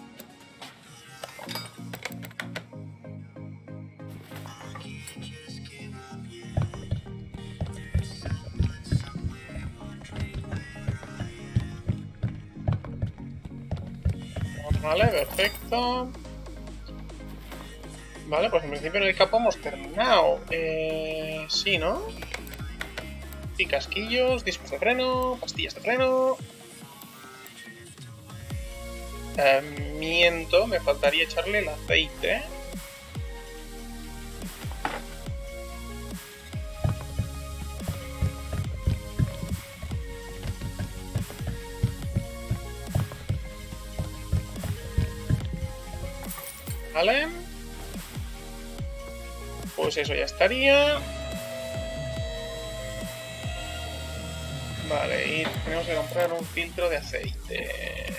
S1: Vale, perfecto. Vale, pues en principio en el capo hemos terminado. Eh, sí, ¿no? Sí, casquillos, discos de freno, pastillas de freno. Eh, miento, me faltaría echarle el aceite. Vale. Pues eso ya estaría. Vale, y tenemos que comprar un filtro de aceite.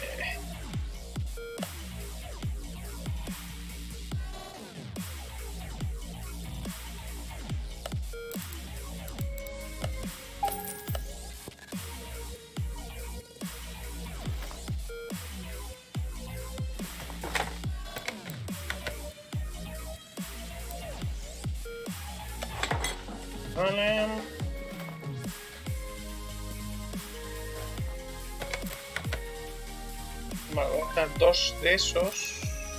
S1: Vale. Vale, voy a dar dos de esos.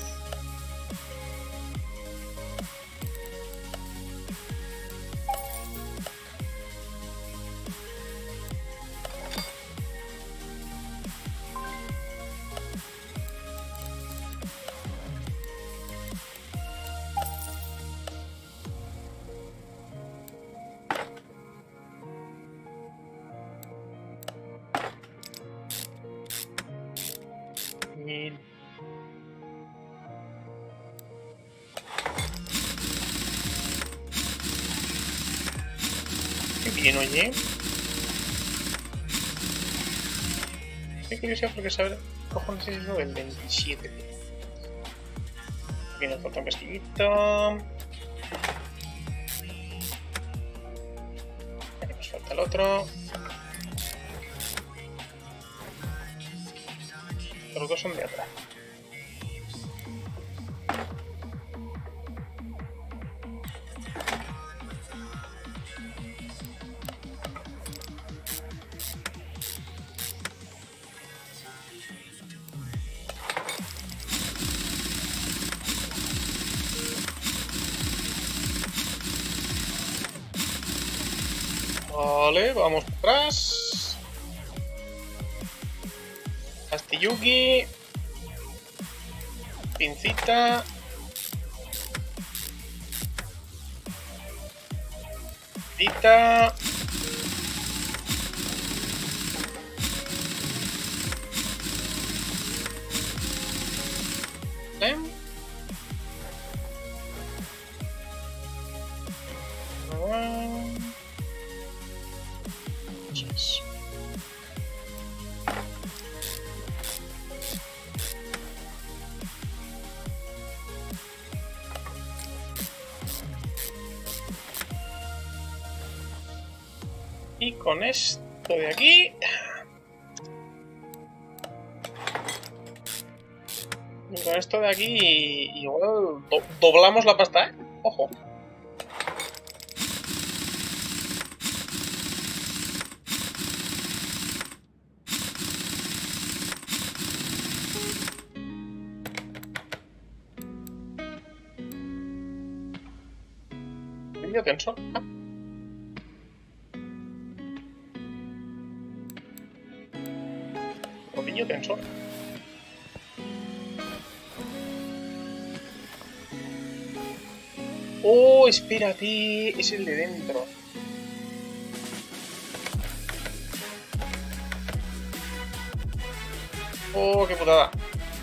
S1: Y... qué bien, oye. Qué curiosidad porque saber cojones es eso del veintisiete. Aquí nos falta un casquillito. Aquí nos falta el otro. Los dos son de atrás. Vale, vamos atrás. Astiyuki. Pincita. Pincita. ¿Eh? Eso es. Y con esto de aquí... Y con esto de aquí... Igual do doblamos la pasta, ¿eh? Ojo. Vídeo tensor. Ah. Rodillo tensor. Oh, espérate, es el de dentro. Oh, qué putada.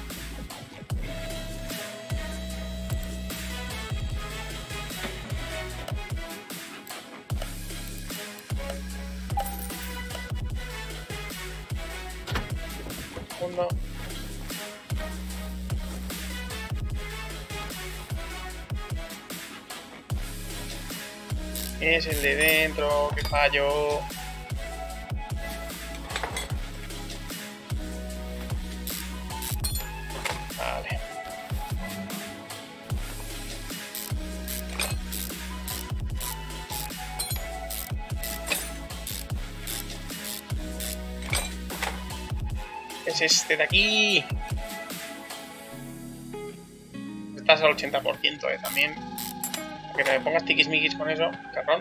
S1: Onda. Es el de dentro, que fallo. Vale. Es este de aquí. Estás al ochenta por ciento, eh, también. Que te me pongas tiquismiquis con eso, cabrón.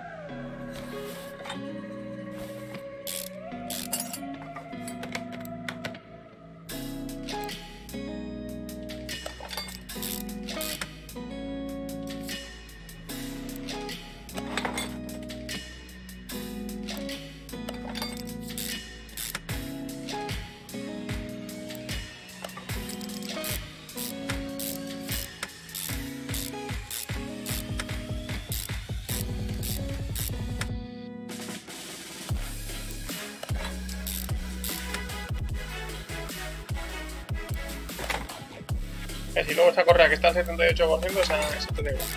S1: Si luego esta correa que está al setenta y ocho por ciento, esa, esa te da igual.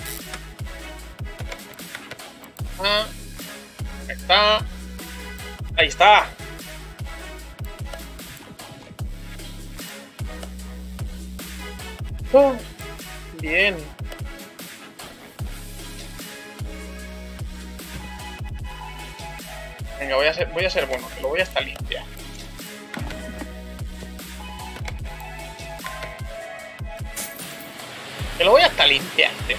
S1: Ah, ahí está. Ahí está. Oh, bien. Venga, voy a ser, voy a ser bueno, que lo voy hasta limpiar. Que lo voy hasta limpiarte.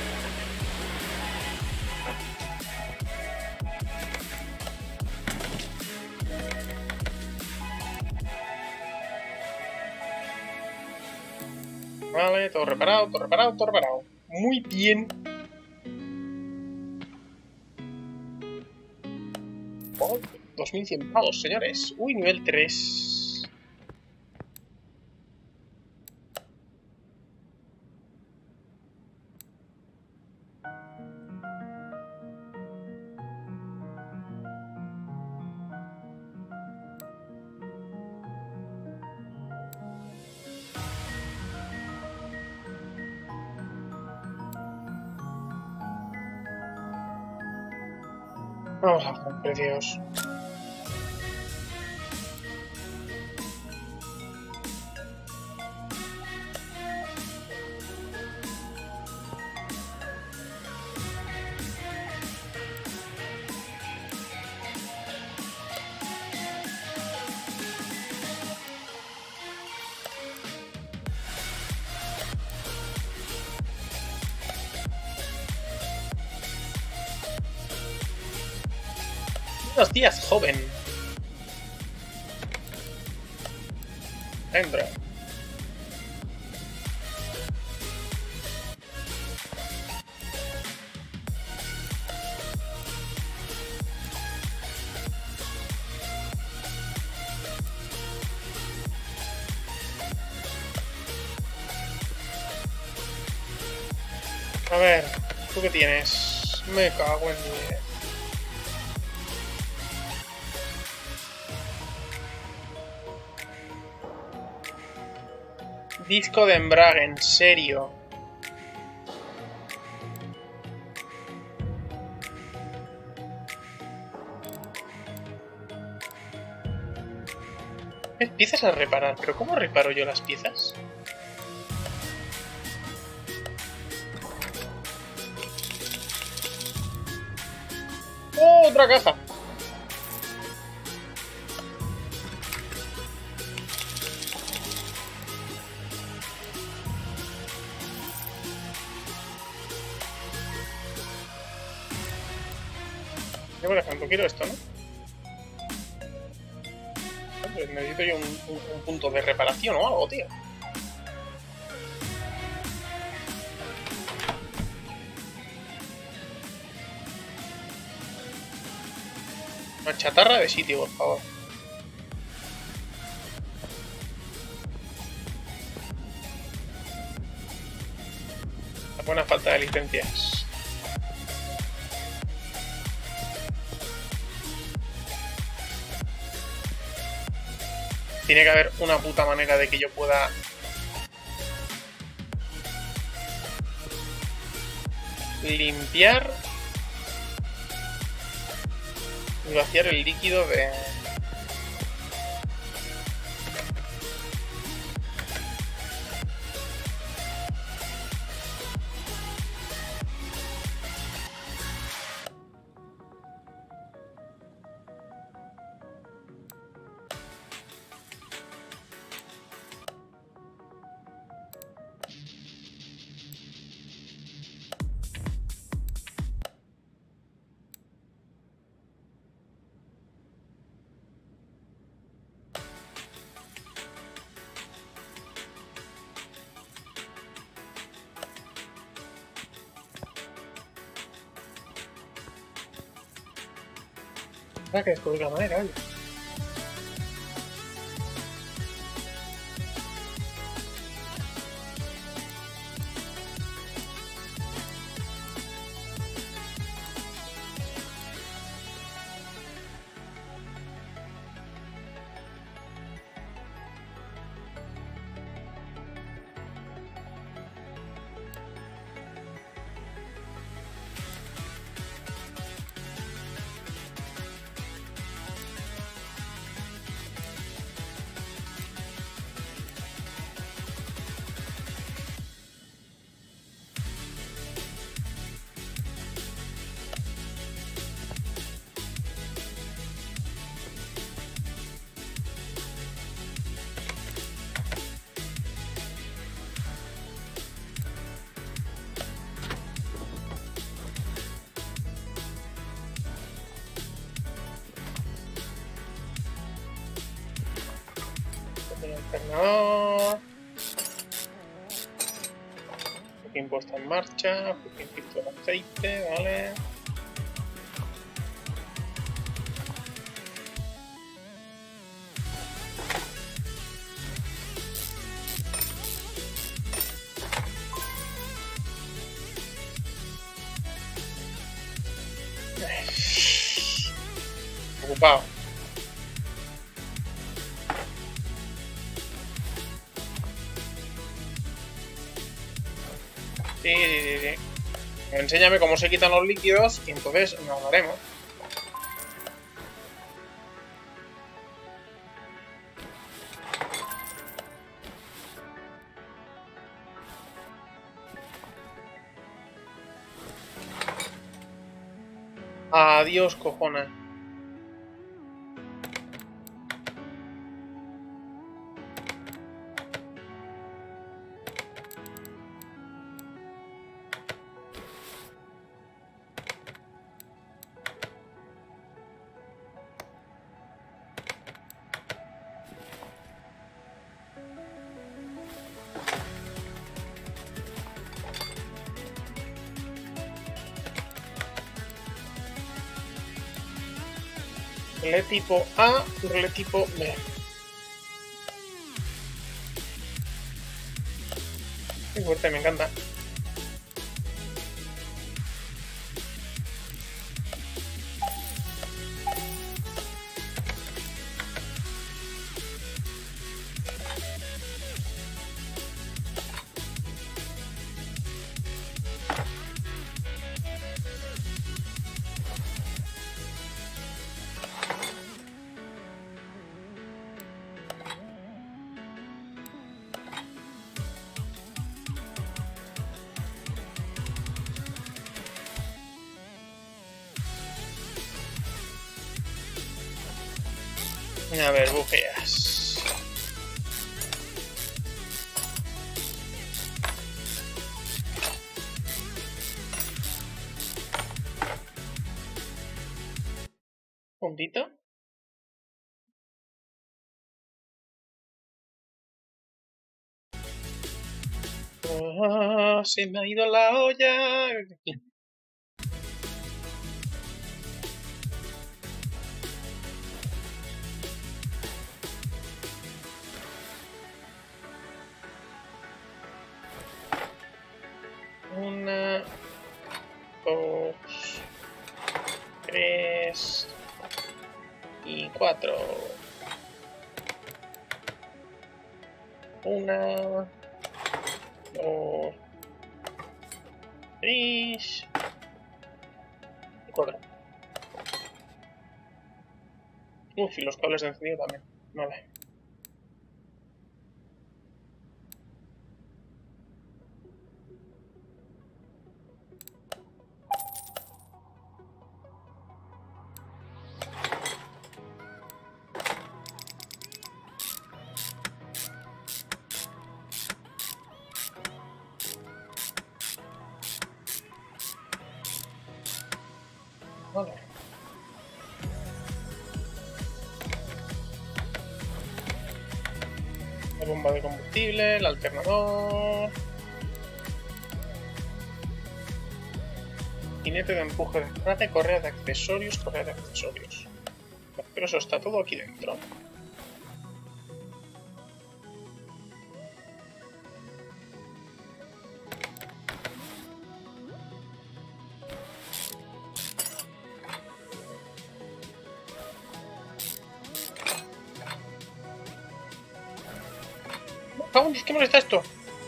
S1: Vale, todo reparado, todo reparado, todo reparado. Muy bien. Oh, dos mil cien pavos, señores. Uy, nivel tres. Vamos a ver precios. Buenos días, joven. Entra. A ver, ¿tú qué tienes? Me cago en diez. Disco de embrague, en serio. ¿Qué piezas a reparar? ¿Pero cómo reparo yo las piezas? ¡Oh, otra caja! Yo, por ejemplo, quiero esto, ¿no? Pues necesito yo un, un, un punto de reparación o algo, tío. Una chatarra de sitio, por favor. La buena falta de licencias. Tiene que haber una puta manera de que yo pueda... limpiar... y vaciar el líquido de... Habrá que descubrir la manera, oye. Alternador. Fucking puesta en marcha. Fucking filtro de aceite, vale. Ocupado. Sí, sí, sí, sí. Enséñame cómo se quitan los líquidos y entonces nos lo haremos. Adiós, cojones. Relé tipo A, relé tipo B. Qué fuerte, me encanta. A ver, bufeas. Puntito. Oh, se me ha ido la olla. Una, dos, tres y cuatro. Una, dos, tres y cuatro. Uf, y los cables de encendido también. Vale. Vale. La bomba de combustible, el alternador. Jinete de empuje de frate, correa de accesorios, correa de accesorios. Pero eso está todo aquí dentro. ¿Qué molesta esto?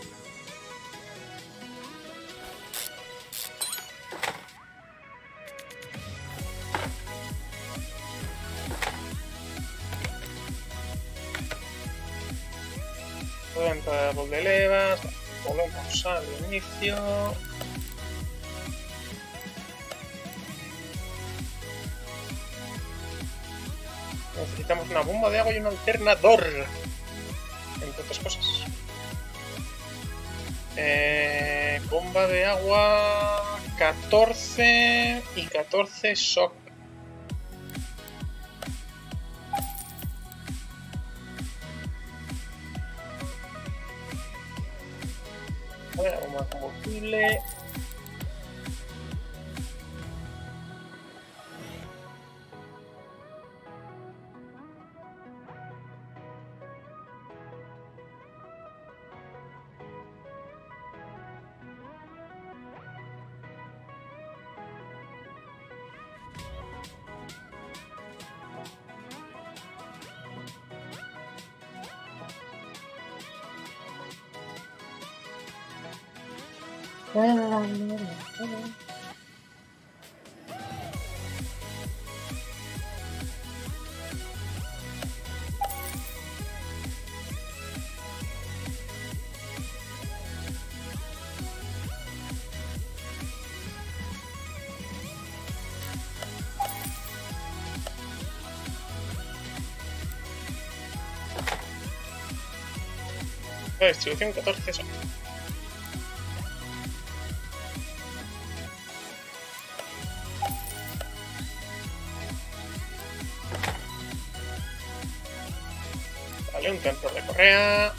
S1: Venta de árbol de levas. Volvemos al inicio. Necesitamos una bomba de agua y un alternador. Entre otras cosas. Eh, bomba de agua catorce y catorce shock. Bueno, bomba de combustible. La distribución catorce son. Vale, un templo de correa.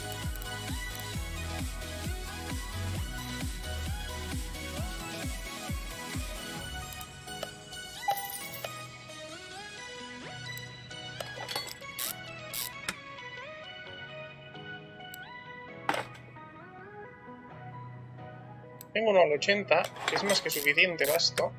S1: Tengo uno al ochenta, que es más que suficiente para esto.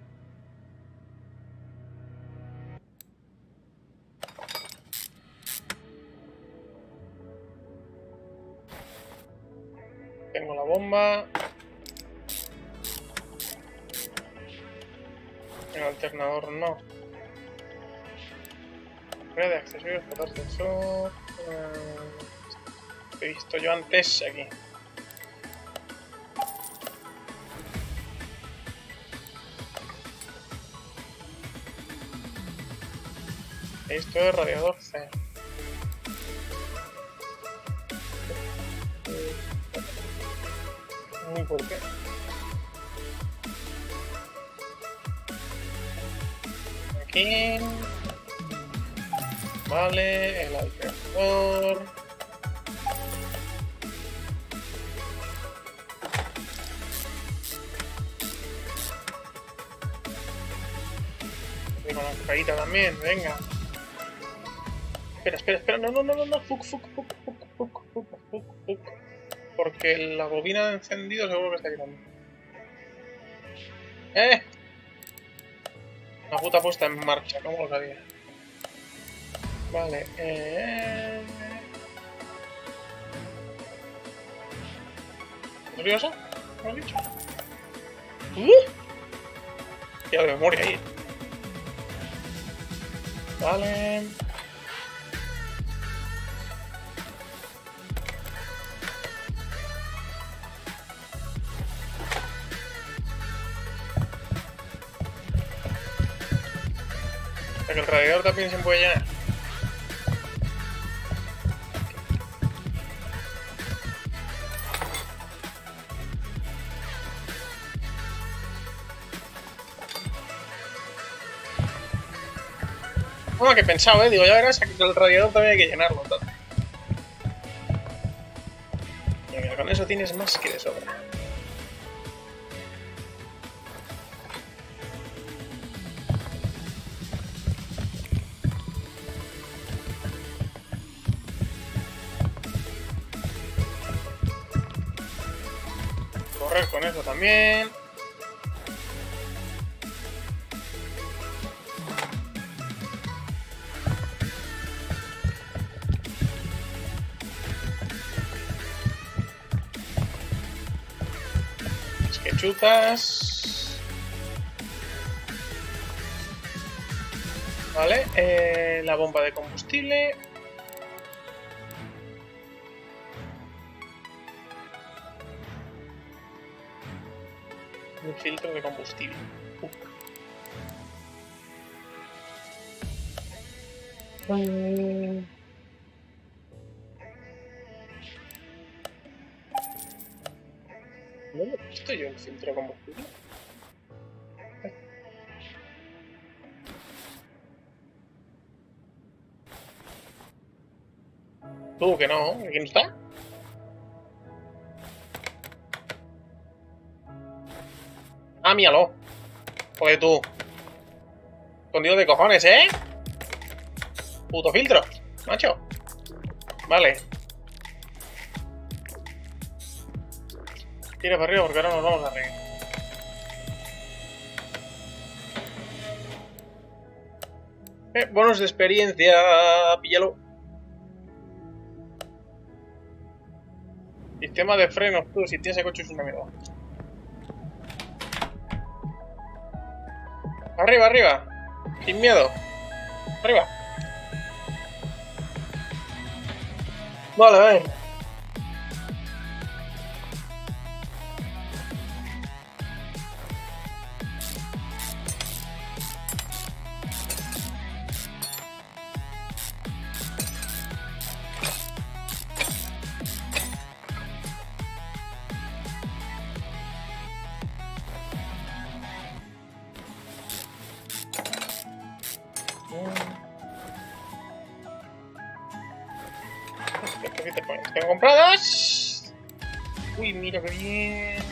S1: Tengo la bomba. El alternador no. Red de accesorios, fotos sensor. Uh, he visto yo antes aquí. Esto es radiador C. Muy fuerte. Aquí. Vale, el alternador. Y con la cocaína también, venga. Espera, espera, espera, no, no, no, no, no, fuck, fuck, fuck, fuck, fuck, fuck, fuck, fuck. Porque la bobina de encendido seguro que está quitando. ¡Eh! La puta puesta en marcha, ¿cómo lo sabía? Vale, eh... ¿Nerviosa? ¿Me has dicho? ¡Uh! Ya de memoria ahí. Vale... Que el radiador también se puede llenar. Bueno, que he pensado, eh, digo, ya verás que el radiador también hay que llenarlo todo. Y mira, con eso tienes más que de sobra. Correr con eso también. Es que chutas. Vale, eh, la bomba de combustible. Un filtro de combustible. Uh. Mm. ¿No he puesto yo el filtro de combustible? Tú, que no, aquí no está. Ah, míralo. Joder, tú. Escondido de cojones, ¿eh? Puto filtro, macho. Vale. Tira para arriba porque ahora nos vamos a reír. Eh, bonos de experiencia. Píllalo. Sistema de frenos, tú. Si tienes el coche es una mierda. Arriba, arriba. Sin miedo. Arriba. Vale, vale. ¿Qué te pones? ¿Tengo compradas? Uy, mira qué bien.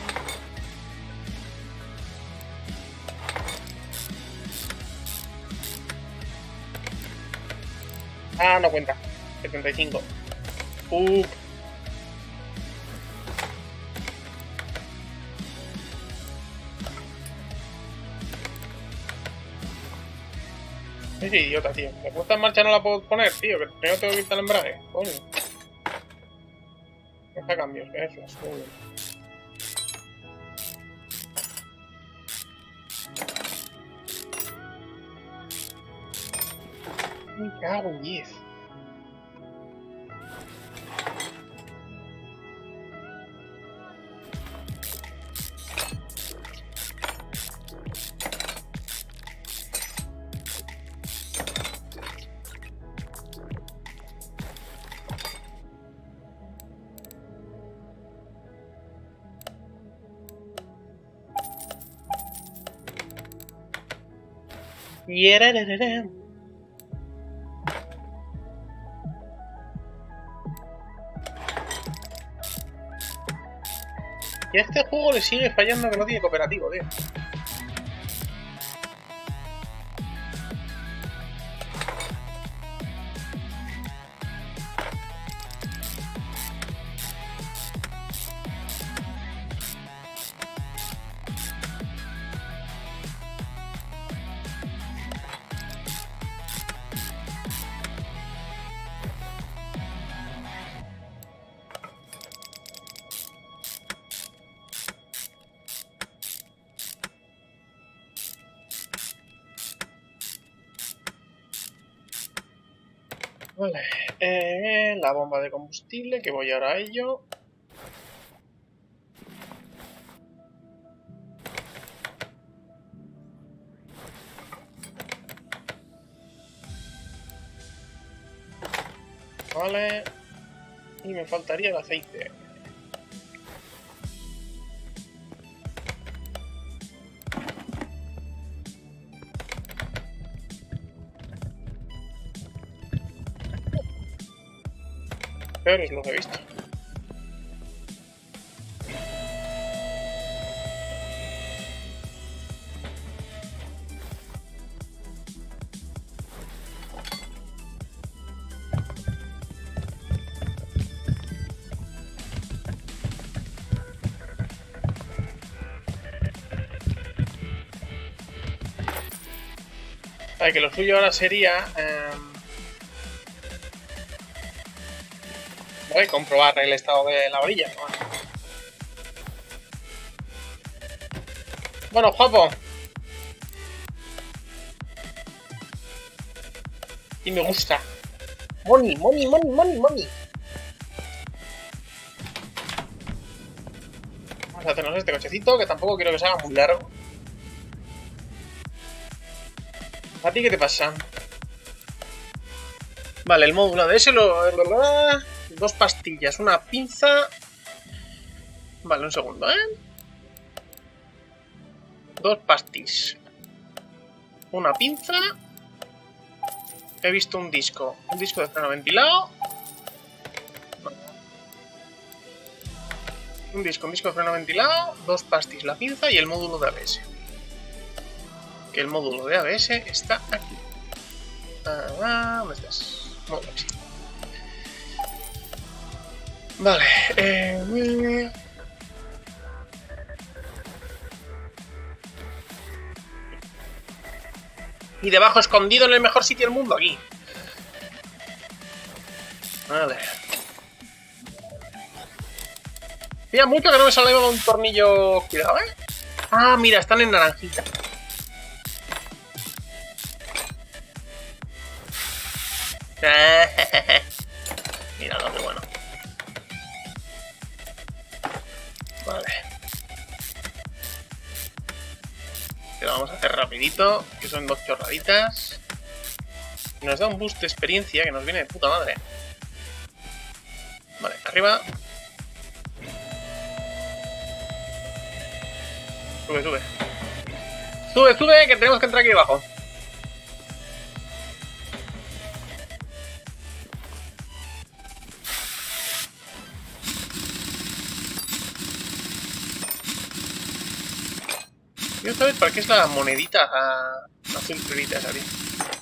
S1: Ah, no cuenta. setenta y cinco. Uh. Es idiota, tío. La puesta en marcha no la puedo poner, tío. Que primero tengo que quitar el embrague. Coño. Deja cambios, eso es. Muy bien. Me cago en diez. Yerararara. Y a este juego le sigue fallando que no tiene cooperativo, tío. Vale, eh, la bomba de combustible, que voy ahora a ello. Vale, y me faltaría el aceite. Pero es lo que he visto. Vale, que lo suyo ahora sería... Eh... Voy a comprobar el estado de la orilla. Bueno, bueno guapo. Y me gusta. Money, money, money, money, money. Vamos a hacernos este cochecito, que tampoco quiero que se haga muy largo. ¿A ti qué te pasa? Vale, el módulo de ese lo... Dos pastillas, una pinza... Vale, un segundo, ¿eh? Dos pastillas. Una pinza... He visto un disco. Un disco de freno ventilado. Un disco, un disco de freno ventilado. Dos pastillas, la pinza y el módulo de A B S. Que el módulo de A B S está aquí. Ah, ¿dónde estás? Módulo aquí. Vale. Eh... Y debajo, escondido en el mejor sitio del mundo, aquí. Vale. Mira, mucho que no me sale un tornillo. Cuidado, ¿eh? Ah, mira, están en naranjita. Mira, no, qué bueno. Vale. Lo vamos a hacer rapidito, que son dos chorraditas. Nos da un boost de experiencia que nos viene de puta madre. Vale, arriba. Sube, sube. Sube, sube, que tenemos que entrar aquí abajo. Quiero saber para qué es la monedita a... azul clarita esa, tío.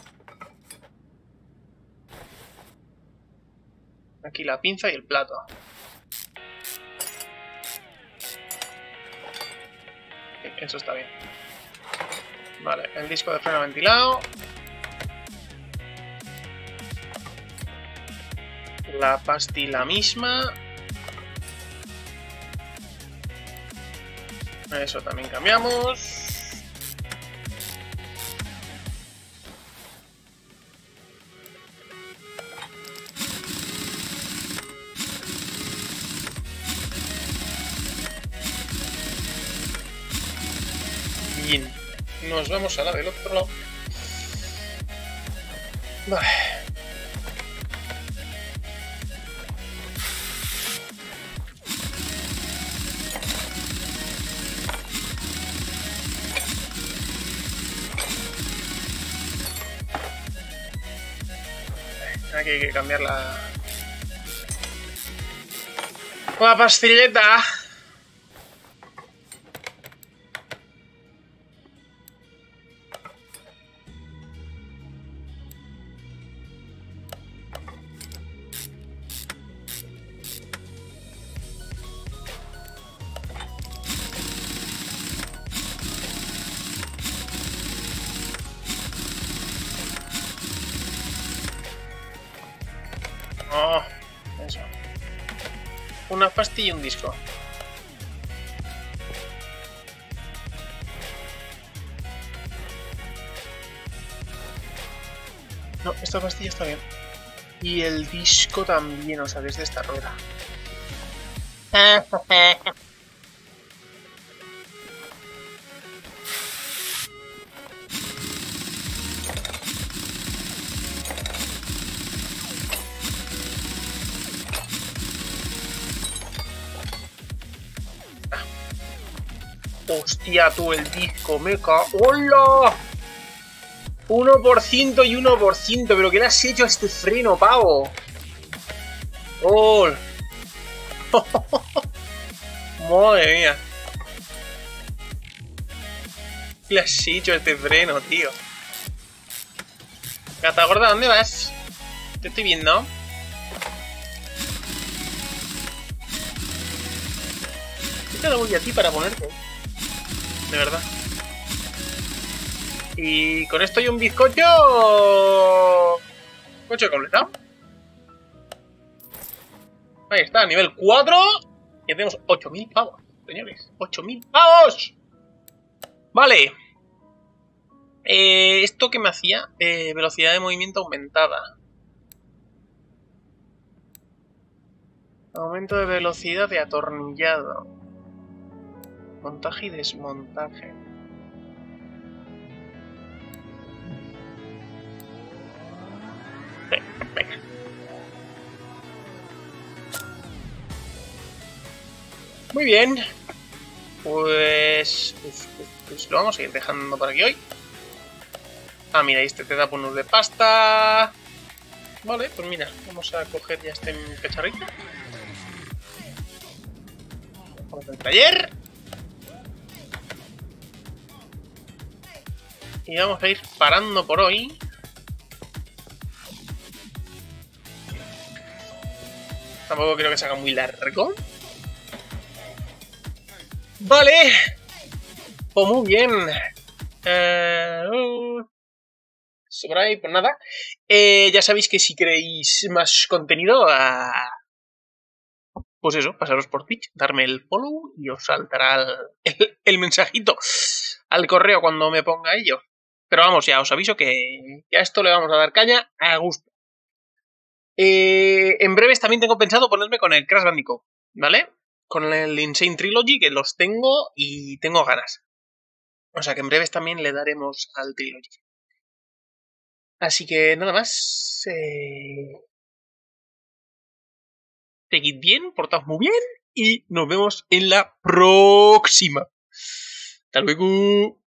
S1: Aquí la pinza y el plato. Eso está bien. Vale, el disco de freno ventilado. La pastilla misma. Eso también cambiamos. Bien. Nos vamos a la del otro lado. Vale. Aquí hay que cambiar la... la pastilleta. Oh, eso. Una pastilla y un disco. No, esta pastilla está bien. Y el disco también, o sea, desde esta rueda. Hostia, tú, el disco, meca. ¡Hola! uno por ciento y uno por ciento. ¿Pero qué le has hecho a este freno, pavo? ¡Oh! Madre mía. ¿Qué le has hecho a este freno, tío? Gata gorda, ¿dónde vas? Te estoy viendo. ¿Qué te doy a ti para ponerte? De verdad. Y con esto y un bizcocho... Coche completado. Ahí está, nivel cuatro. Y tenemos ocho mil pavos, señores. ocho mil pavos. Vale. Eh, ¿Esto qué me hacía? Eh, velocidad de movimiento aumentada. Aumento de velocidad de atornillado. Montaje y desmontaje. Venga, venga. Muy bien. Pues, pues, pues, pues lo vamos a ir dejando por aquí hoy. Ah, mira, este te da bonus de pasta. Vale, pues mira, vamos a coger ya este cacharrito. Vamos al taller. Y vamos a ir parando por hoy. Tampoco creo que se haga muy largo. Vale. Pues muy bien. Eh, uh, sobre ahí, pues nada. Eh, ya sabéis que si queréis más contenido, uh, pues eso, pasaros por Twitch, darme el follow y os saltará el, el, el mensajito al correo cuando me ponga ello. Pero vamos, ya os aviso que, que a esto le vamos a dar caña a gusto. Eh, en breves también tengo pensado ponerme con el Crash Bandicoot, ¿vale? Con el Insane Trilogy, que los tengo y tengo ganas. O sea que en breves también le daremos al Trilogy. Así que nada más. Eh... Seguid bien, portaos muy bien y nos vemos en la próxima. Hasta luego.